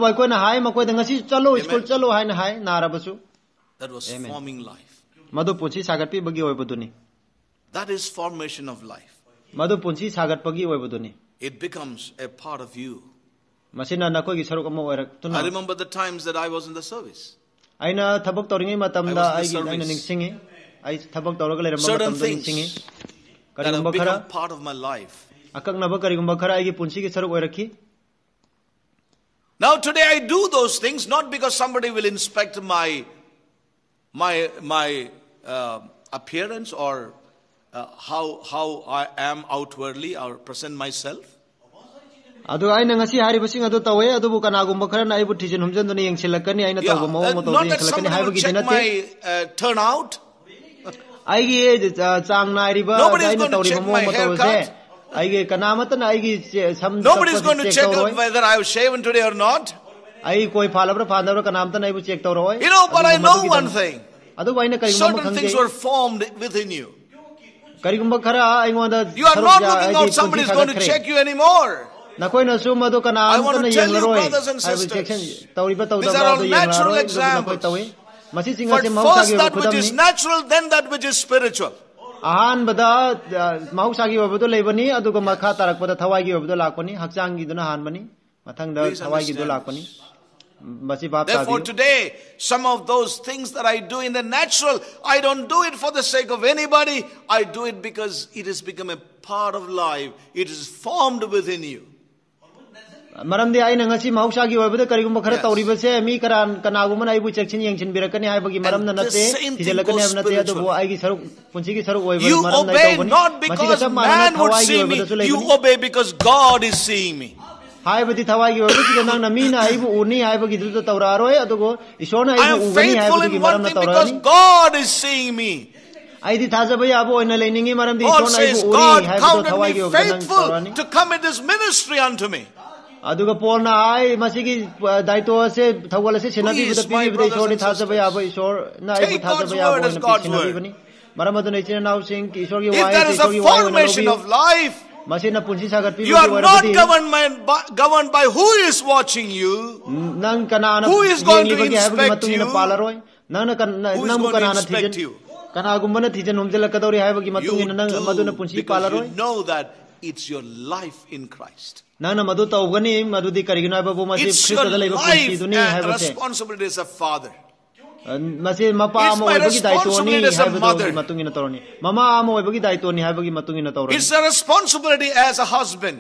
That was Amen. Forming life. That is formation of life. It becomes a part of you. I remember the times that I was in the service. I was in the service. Certain things that have become part of my life. Now today I do those things not because somebody will inspect my my my uh, appearance or uh, how how I am outwardly or present myself. Yeah, uh, not that somebody will check my uh, turnout. Nobody is going to check my haircut. Nobody is going to check whether I have shaven today or not. You know, but I know one thing. Certain things were formed within you. You are not looking out, somebody is going to check you anymore. I want to tell you, brothers and sisters, these are all natural examples. But first that which is natural, then that which is spiritual. Please understand this. Therefore today, some of those things that I do in the natural, I don't do it for the sake of anybody. I do it because it has become a part of life. It is formed within you. Maramdi ay na ngasi mahusagi wabda karigum khara tawribase mi karan kanagum na ibu chechin yengchin birakani ay bagi maram na nate tijalakani am nate adu ay gi saruk punchi gi saruk oy maram na tawbani. You obey not because man would see me. You obey because God is seeing me. I am faithful in one thing because God is seeing me. Paul says, God counted me faithful to commit this ministry unto me. Who is my brothers and sisters? Take God's word as God's word. If there is a formation of life, you are not governed by, governed by who is watching you, who is going to inspect you, who is going to inspect you. You, too, because you know that it's your life in Christ. It's your life and responsibility as a father. It's my responsibility as a mother. It's a responsibility as a husband.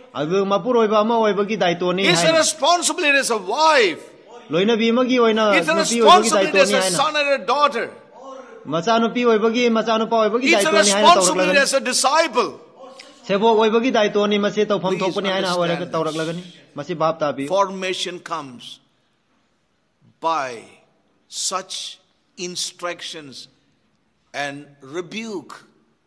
It's a responsibility as a wife. It's a responsibility as a son and a daughter. It's a responsibility as a disciple. Formation comes by such instructions and rebuke.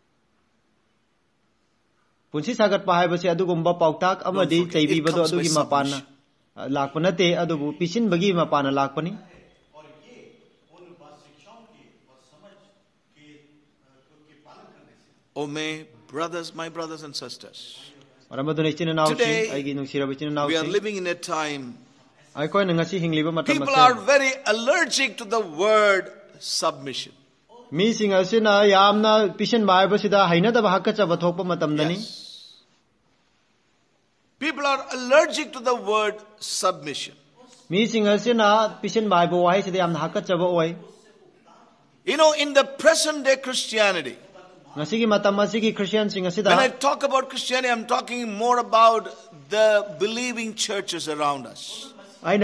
Punsi sagat pahai basi adugumba pautak amadi chaibibado adugi mapana lakpanate adubu pisin bagi mapana lakpani. Oh, may brothers, my brothers and sisters, today we are living in a time people are very allergic to the word submission. Yes. People are allergic to the word submission. You know, in the present day Christianity, when I talk about Christianity, I'm talking more about the believing churches around us. Yes.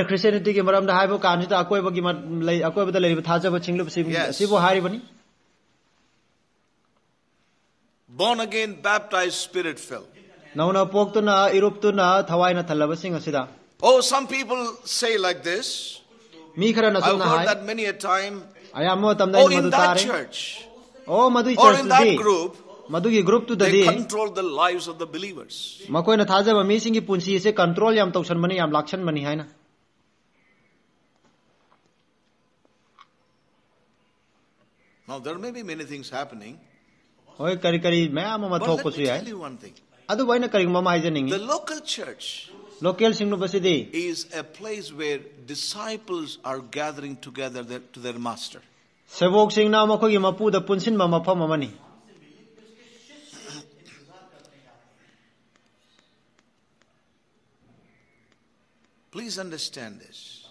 Born again, baptized, spirit filled. Oh, some people say like this. I've heard that many a time. Oh, in that church, or in that group, they control the lives of the believers. Now, there may be many things happening. But let me tell you one thing. The local church is a place where disciples are gathering together to their master. Please understand this.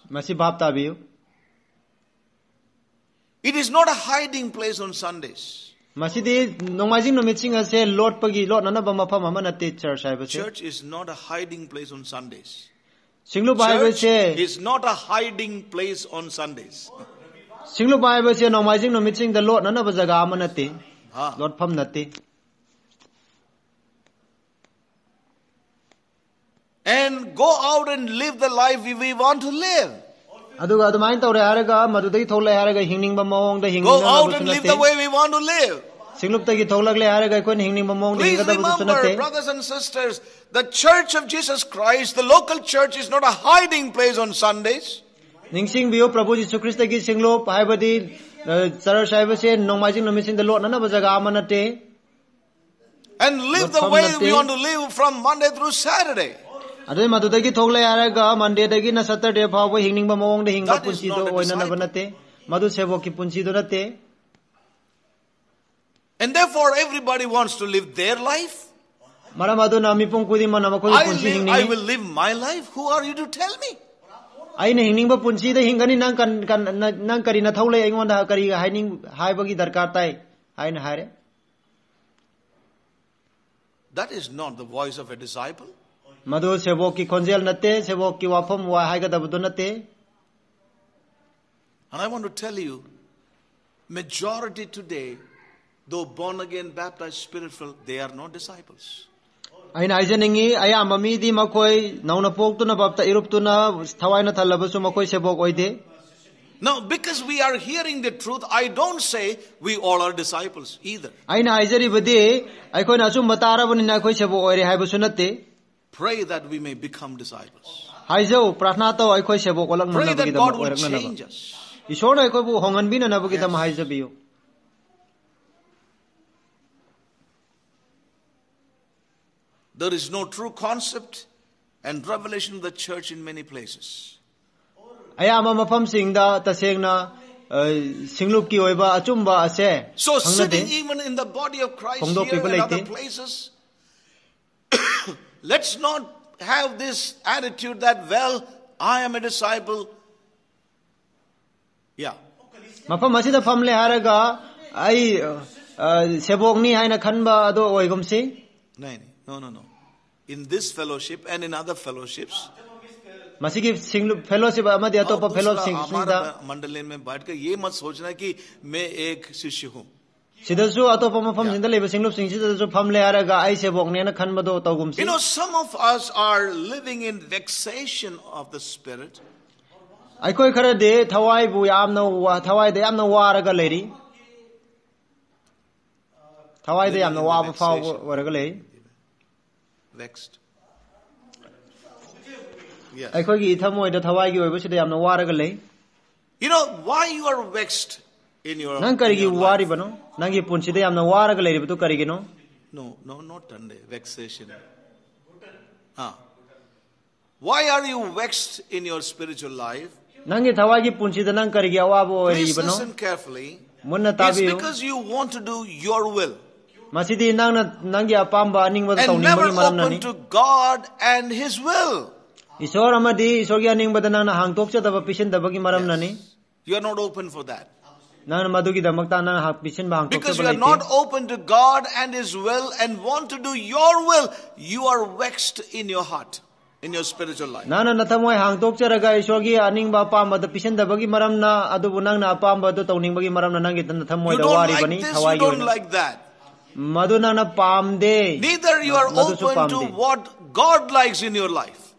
It is not a hiding place on Sundays. Church is not a hiding place on Sundays. Church is not a hiding place on Sundays. And go out and live the life we want to live. Go out and live the way we want to live. Please remember, brothers and sisters, the Church of Jesus Christ, the local church, is not a hiding place on Sundays. And live the way we want to live from Monday through Saturday. That is not a disciple. And therefore everybody wants to live their life. I, live, I will live my life. Who are you to tell me? aina hingning ba punsi da hingani nang kan kan nang kari na thaulai aingon da kari haining haibagi darkar tai haina hare. That is not the voice of a disciple. Madu sebok ki khonjel natte sebok ki wafam wa haiga dabdu natte. And I want to tell you, majority today, though born again, baptized, spirit-filled, they are not disciples. Aina aijaningi aya mami di makoi nauna pok tu na bapta irup tu na thawai na thalabasu makoi sebok oide. Now, because we are hearing the truth, I don't say we all are disciples either. Aina aijari bade aikoi na sum batara bani na koi sebok oire haibasu natte. Pray that we may become disciples. Haijau prarthna to aikoi sebok olang na bagi da oirak na change us. Ishor na aikoi bu hongan bina na bagi da haijabiyo. There is no true concept and revelation of the church in many places. Ayama mafam singda tasengna singlup ki oiba achumba ase. So sitting even in the body of Christ here and other places, let's not have this attitude that, well, I am a disciple. Yeah. Mafam masida famle haraga ai sebok ni haina khanba ado oigum si. No, no, no. In this fellowship and in other fellowships, masigi singlu fellowship amadi atopa fellowship sinda मंडलें में बैठकर ये मत सोचना कि मैं एक शिष्य हूँ. सिदसु atopa mafam sinda leba singlu sing sidasu famle haraga ai sebok ne na khanbado tawgum si. You know, some of us are living in vexation of the spirit. Aikoi khara de thawai bu yamna wa thawai de yamna waraga leri. Thawai de yamna wa ba faw waraga leri. Vexed. Yes. You know why you are vexed in your, in your life? No, no, not Tande. Vexation. Ah. Why are you vexed in your spiritual life? Please listen carefully. It's because you want to do your will. Masidi nangna nangi apamba aning wada tawning bagi maram nani. And never open to God and His will. Isor amadi isor gi aning bada nangna hangtok cha daba pisin daba gi maram nani. You are not open for that. Nangna madugi damakta nang hak pisin ba hangtok cha. Because you are not open to God and His will and want to do your will, you are vexed in your heart, in your spiritual life. Nana nathamoy hangtok cha raga isor gi aning ba apamba da pisin daba gi maram na adubu nangna apamba do tawning bagi maram na nangi nathamoy da wari bani thawai gi. You don't like that. Neither you are open to what God likes in your life.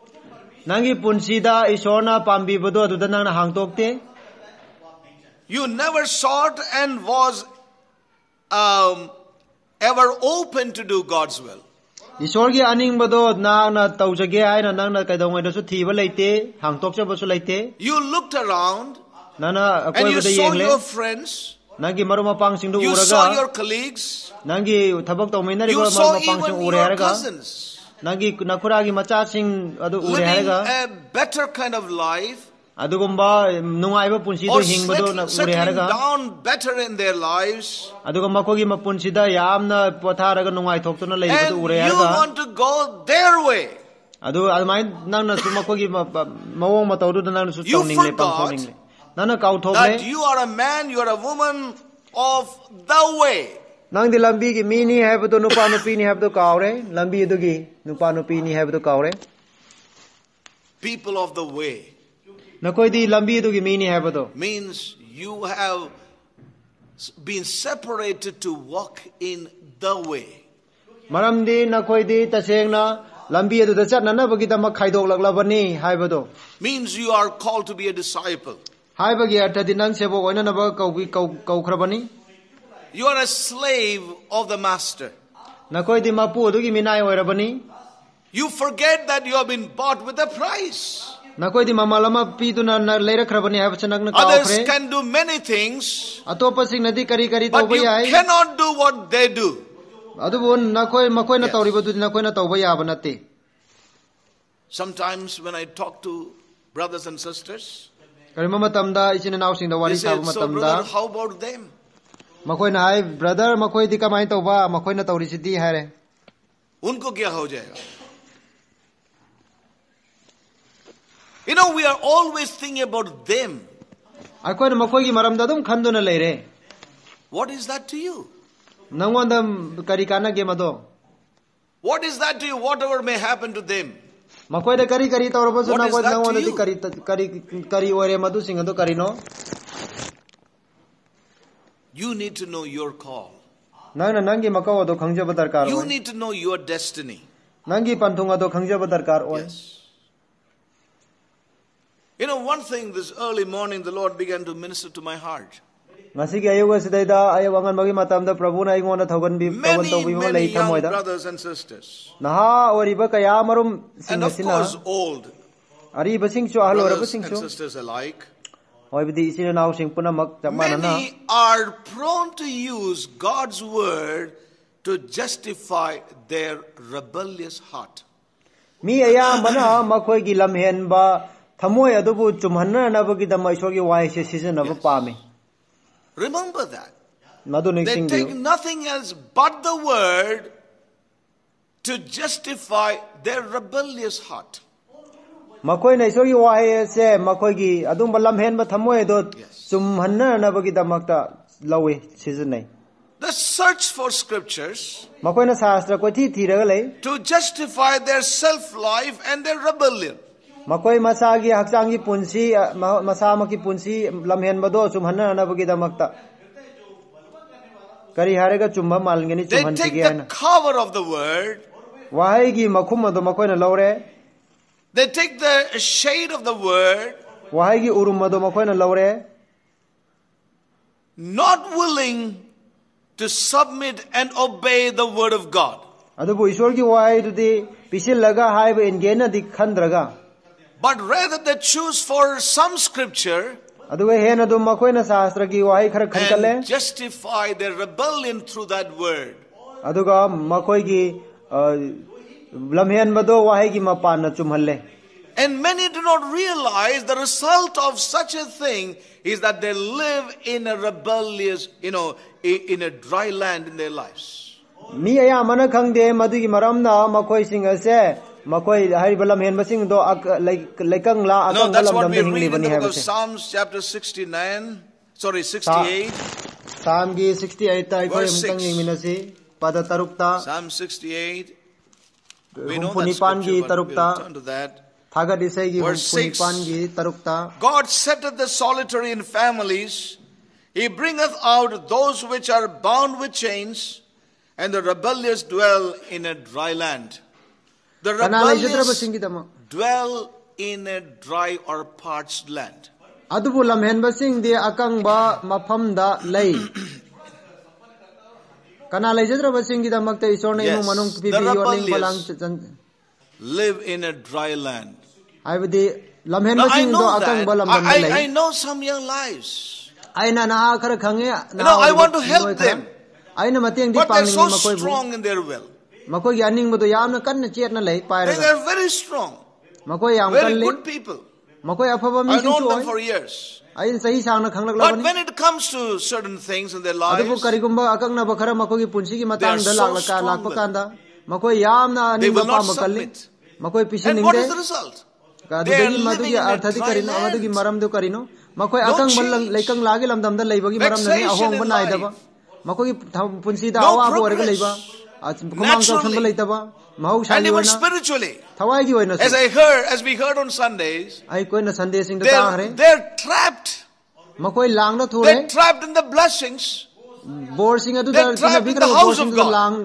You never sought and was um, ever open to do God's will. You looked around and you saw your friends. You saw your colleagues. You saw even your cousins living a better kind of life, settling down better in their lives, and you want to go their way. You forgot that you are a man, you are a woman of the way. Nang di lambi ki mini hai to nupa nupi ni hai to kaure lambi du gi nupa nupi ni hai to kaure. People of the way. Na koi di lambi du gi mini hai to means you have been separated to walk in the way. Maram di na koi di taseng na lambi du da chat na na bagi da ma khai dok lak la bani hai to means you are called to be a disciple. Hai bagi artha di nang sebo oina na ba kau kau kau khra bani. You are a slave of the master. You forget that you have been bought with a price. Others can do many things, but you cannot do what they do. Sometimes when I talk to brothers and sisters, they say, so brother, how about them? Makoi na hai brother makoi di kamai to ba makoi na tauri sidi hai re unko kya ho jayega. You know, we are always thinking about them. What is that to you? What is that to you? Whatever may happen to them. What is that to you? You need to know your call. You need to know your destiny. Yes. You know, one thing, this early morning, the Lord began to minister to my heart. Many, many young brothers and sisters. And of course, old brothers and sisters alike. Many are prone to use God's word to justify their rebellious heart. Remember that. They take nothing else but the word to justify their rebellious heart. Yes. The search for scriptures to justify their self-life and their rebellion. They take the cover of the word. They take the shade of the word. Not willing to submit and obey the word of God. But rather they choose for some scripture and justify their rebellion through that word. And many do not realize the result of such a thing is that they live in a rebellious, you know, in a dry land in their lives. No, that's what we read in the book of Psalms chapter sixty-nine, sorry, sixty-eight. Verse six. Psalm sixty-eight. We know that scripture, but we'll turn to that. Verse six. God setteth the solitary in families. He bringeth out those which are bound with chains, and the rebellious dwell in a dry land. The rebellious dwell in a dry or parched land. The rebellious live in a dry land. Now, I know that. I, I know some young lives. You know, I want to help them. But they're so strong in their will. They are very strong. Very good people. I've known them for years. But when it comes to certain things in their lives, they are so strong. They will not submit. And what is the result? They are living in a dry land. No change. No progress. Naturally. And even spiritually. As I heard, as we heard on Sundays, they're, they're trapped. They're trapped in the blessings. They're trapped in the house of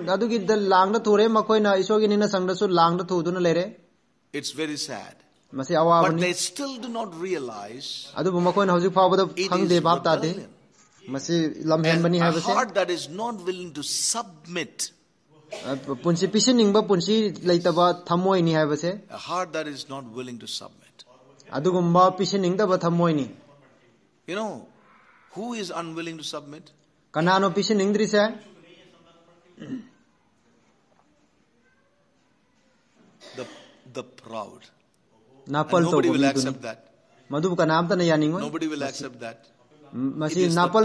God. It's very sad. But they still do not realize it is rebellion. And a heart that is not willing to submit. A heart that is not willing to submit. You know, who is unwilling to submit? The, the proud. And nobody will accept that. Nobody will accept that. It is the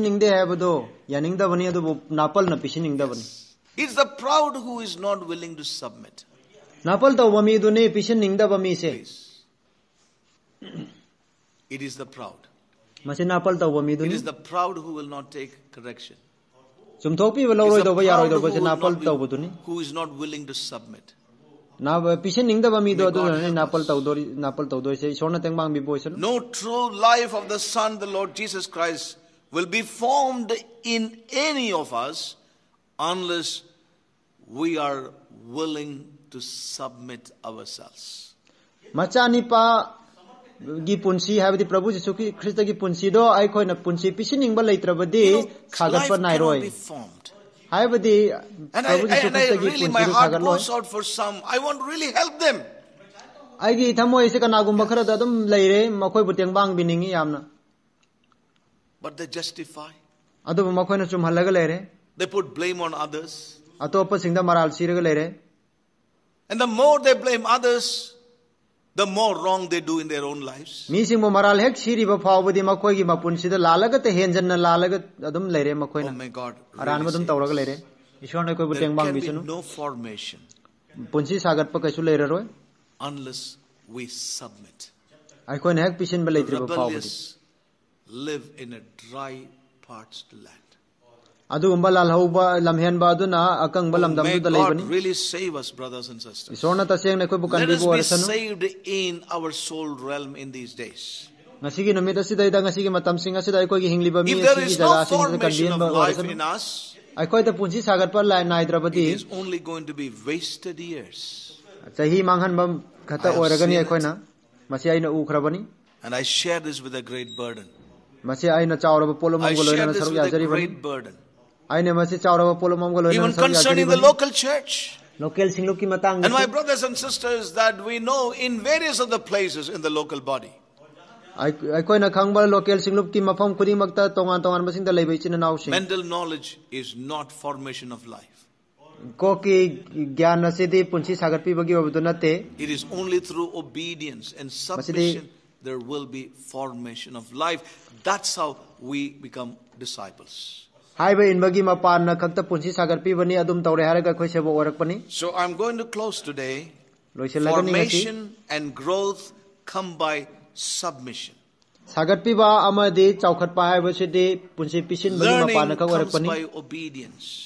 proud. Yes. It's the proud who is not willing to submit. Please. It is the proud. Masi napal tawba mi It duni. is the proud who will not take correction. Sumthokpi ba It loroi is the tawba yaroi proud tawba who se will napal not be- tawba duni. who is not willing to submit. Na pisin ningda ba mi do May adu God na help napal us. tawdori napal tawdori se ishorna tengbang bi boisan. No true life of the Son, the Lord Jesus Christ, will be formed in any of us unless we are willing to submit ourselves. Machani pa gi punsi habdi Prabhu Jesu Christ gi punsi do ai khoi na punsi pisin ningba leitrabadi You know, khagat life pa cannot be nairoi. formed. Habdi And I, Prabhu Jesu and I Christ gi really, my punsi do heart khagat goes loi. out for some. I want to really help them. Ai gi thamoi se kanagumba khara da dum leire makhoi bu tengbang bi ningi yamna. But they justify. Adu makhoi na chum halaga leire. They put blame on others. Atopa singda maral siraga leire. And the more they blame others, the more wrong they do in their own lives. Mi sing mo maral hek siri ba phawbadi makhoi gi mapunsi da lalaga te henjanna lalaga adum leire makhoi Oh na. my God. Aran Really ba dum save tawraga us. leire. Ishwar na koi bu There tengbang can bi be sunu. no formation Punsi sagat pa kaisu leire roi. unless we submit. Ai khoi na hek pisin ba The leitri ba phawbadi. rebellious live in a dry, parched land. Adu umba lal hauba lamhen ba adu na akang ba Oh, lamdam may du da God leibani. really save us, brothers and sisters. Ishorna ta seng na koi bu kan Let bi us bu be arasanu. saved in our soul realm in these days. Ngasigi numit asida ida ngasigi matam sing asida ai koi gi hingli mi If there asigi is no jaga sing kan formation bien of ba life arasanu. in us, Ai koi ta punsi sagat pa lai it naidrabadi. is only going to be wasted years. Chahi manghan bam khata I have oiragani ai seen koi it. na. Masi ai na u khrabani. And I share this with a great burden. Masi ai na chawra ba polo I mangolo share na this saru with a yajari bani. great burden. Ai ne masi chawra ba polo mangolo na Even saru yajari concerning the bani. local church. Local singlok ki matang. And my brothers and sisters, that we know in various other places in the local body. Ai koi na khangba local singlok ki mafam kuding magta tongan tongan masing da leibai chin naw sing. Mental knowledge is not formation of life. Ko ki gyan na sidi punsi sagat pi bagi babu nate. It is only through obedience and submission there will be formation of life. That's how we become disciples. Hai ba in bagi mapan na khakta punsi sagat pi bani adum tawre haraga khoi sebo orak pani. So I'm going to close today. Loisel lagan ni ngasi. Formation and growth come by submission. Sagat pi ba amadi chawkhat pa hai ba sidi punsi pisin bagi mapan Learning na ka orak comes by pani. obedience,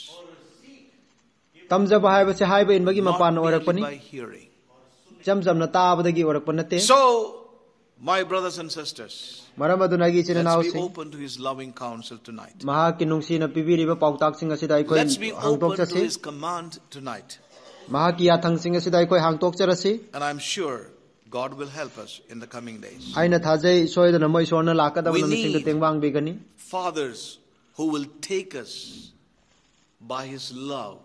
Tamja ba hai ba se hai ba in bagi mapan na not orak merely pani. by hearing. Jam jam na ta abadagi orak panate. So, my brothers and sisters, Maram adu nagi chin naw let's be sing. open to His loving counsel tonight. Maha kinungsi na pibiri ba pautak sing asida ai koi Let's be hangtok open to chase. His command tonight. Maha ki yathang sing asida ai koi hangtok charasi. And I'm sure God will help us in the coming days. Aina thajai soida na moi sorna lakada We na sing need- tengbang bigani. Fathers who will take us by His love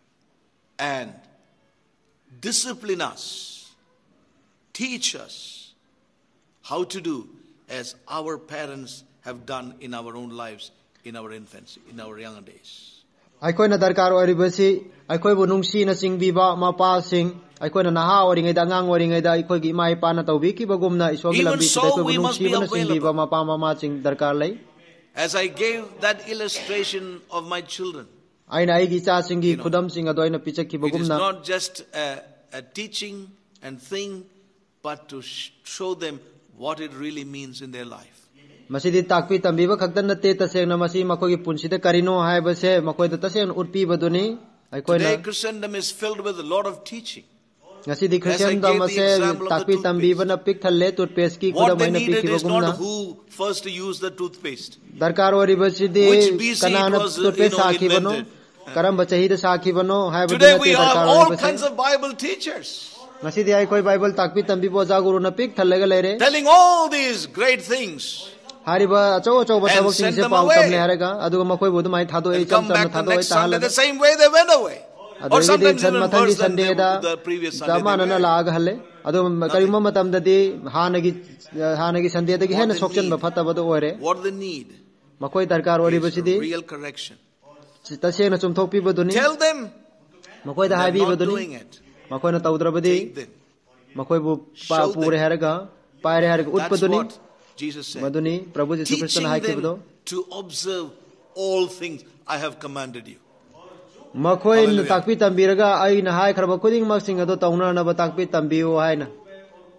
and discipline us, teach us how to do as our parents have done in our own lives in our infancy, in our younger days. Ai koi na darkar ori basi ai koi bu nungsi na sing biba mapa sing ai koi na naha ori ngai da ngang ori ngai da ai koi gi mai pa na tawbi ki bagum na iswa gi Even lambi so, sai koi we bu must nungsi be na sing biba available. mapa mama sing darkar lai. As I gave that illustration of my children, Ai na ai gi cha sing gi You know, khudam sing ado ai na pichak ki it bagum is na. not just a, a teaching and thing, but to sh- show them what it really means in their life. Masidi takpi tambi ba khaktan na te taseng na masi makoi gi punsi de karino hai ba se makoi da taseng utpi baduni ai koi Today, na Christendom is filled with a lot of teaching. ngasi di As I christian da gave the mase example of the takpi tambi ba na pik thalle toothpaste ki What kudam they ai na pik needed ki is bagum na. not who first used the toothpaste. Darkar ori basidi Which B C it kanana was, toothpaste you know, sakhi bano invented. karam bachahi da sakhi bano hai ba Today na we te have darkar all ori kinds basi of Bible teachers ngasi di ai koi bible takpi tambi bo ja guru na pik thalle ga lere telling all these great things hari ba achau achau ba And tabak sing send se them pau away. tam le harega adu ma koi bodu mai thado ei and cham come cham na back the thado ei next Sunday tahala the same way they went away. Or adu sometimes san even mathangi worse than sunday they, da the previous Sunday. jama na they na were. lag halle adu karima matam da di hanagi hanagi sunday da gi What hena they sokchan ba need. phata ba do ore What they need makoi darkar ori is basidi real correction. taseng na chumthok pi baduni Tell them makoi da they're hai bi not baduni doing it. makoi na tawdra badi Take them. makoi bu pa Show pure them. harega paire harega That's utpaduni what Jesus said. maduni prabhu jesu christ Teaching na hai ke them bado to observe all things I have commanded you. makoi na Hallelujah. takpi tambiraga ai na hai kharba kuding mak sing ado tauna na ba takpi tambiu hai na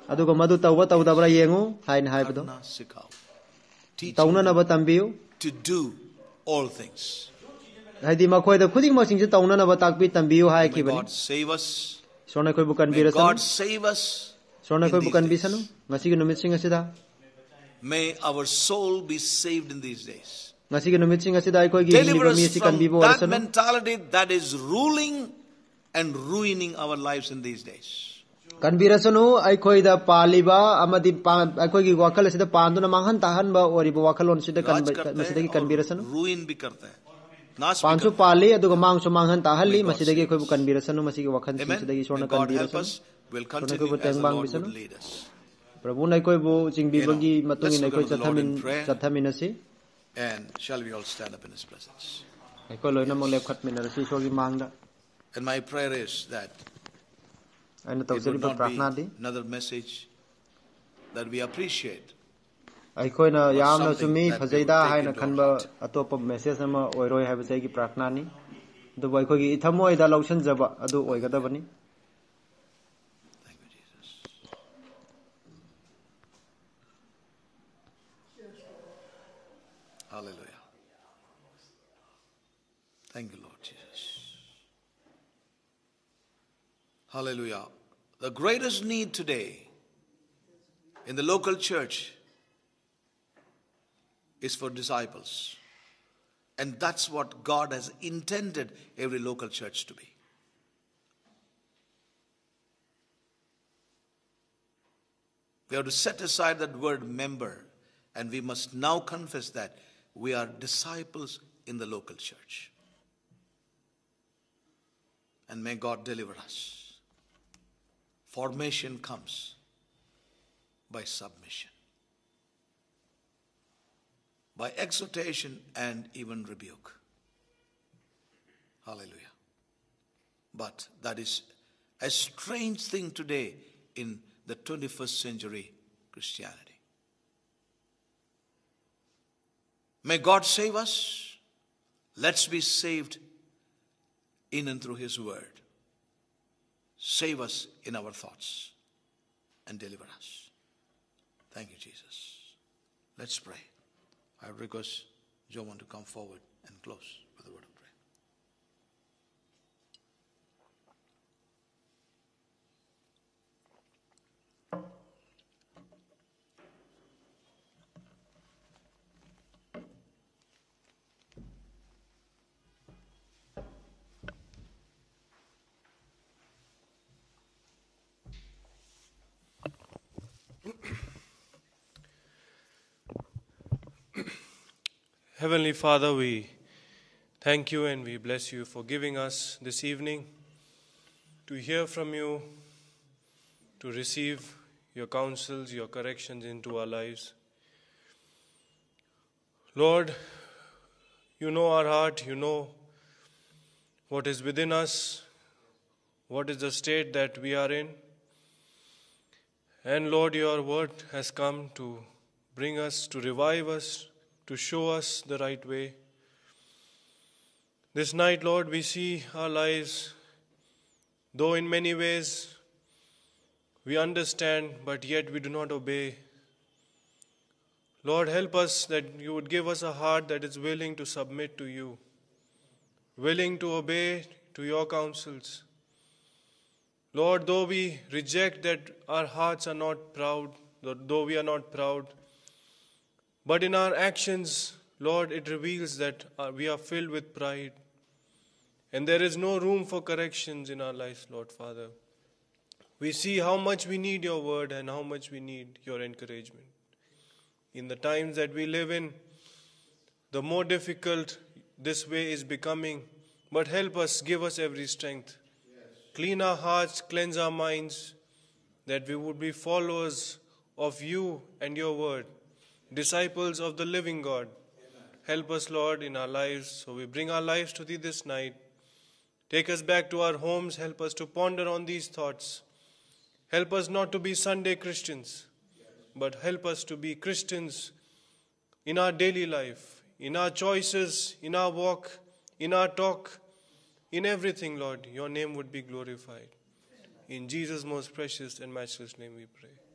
aduga madu tawba tawdabra yengu hain haibado Karna sikhao. Teach tawna them na batambiu to do all things. haidi makhoi da khuding ma singse tawna na batakpi tambiu hai May ki bani God save us. sona khoi bukan May birasanu God save us. sona in khoi these bukan days. bisanu ngasi gi numit sing asida May our soul be saved in these days. ngasi gi numit sing asida khoi gi Deliver himni mi us si kan from bibo that arasanu mentality that is ruling and ruining our lives in these days. kan birasanu ai khoi da paliba amadi ai khoi gi wakal asida panduna manghan tahan ba ori ba wakalon sida kan राज करता masida है gi kan और birasanu ruin भी करता है. नाश भी pansu करता है. pali aduga mangso manghan tahalli May God masida gi save khoi us. bukan birasanu masigi wakhan Amen. sida gi May sona kan God help birasanu us. We'll sona continue khoi bu as the tengbang Lord bisanu would lead us. Prabhu nai khoi bu jingbi bagi matungi let's nai look khoi unto the Lord in chathamin prayer. chathamin asi And shall we all stand up in His presence? ai khoi loina mong lep khat min asi so gi mangda And my prayer is that aina it tawsari would ba not be prathna di another message that we appreciate. ai khoi na Or yam na something sumi that we phajaida would take haina into our khanba heart. atopa message ama oiroi haiba sai gi prathna ni du bai khoi gi ithamoi da lausan jaba adu oigadabani Thank you, Jesus. Hallelujah. Thank you, Lord Jesus. Hallelujah. The greatest need today in the local church is for disciples. And that's what God has intended every local church to be. We have to set aside that word member, and we must now confess that we are disciples in the local church. And may God deliver us. Formation comes by submission, by exhortation and even rebuke. Hallelujah. But that is a strange thing today in the twenty-first century Christianity. May God save us. Let's be saved in and through His word. Save us in our thoughts and deliver us. Thank you, Jesus. Let's pray. I request Jovan to come forward and close with a word of prayer. Heavenly Father, we thank you and we bless you for giving us this evening to hear from you, to receive your counsels, your corrections into our lives. Lord, you know our heart, you know what is within us, what is the state that we are in. And Lord, your word has come to bring us, to revive us, to show us the right way. This night, Lord, we see our lives, though in many ways we understand, but yet we do not obey. Lord, help us that you would give us a heart that is willing to submit to you, willing to obey to your counsels. Lord, though we reject that our hearts are not proud, though we are not proud, but in our actions, Lord, it reveals that we are filled with pride. And there is no room for corrections in our lives, Lord Father. We see how much we need your word and how much we need your encouragement. In the times that we live in, the more difficult this way is becoming. But help us, give us every strength. Yes. Clean our hearts, cleanse our minds, that we would be followers of you and your word. Disciples of the living God. Amen. Help us, Lord, in our lives. So we bring our lives to thee this night. Take us back to our homes. Help us to ponder on these thoughts. Help us not to be Sunday Christians, but help us to be Christians in our daily life, in our choices, in our walk, in our talk, in everything, Lord. Your name would be glorified. In Jesus' most precious and matchless name we pray.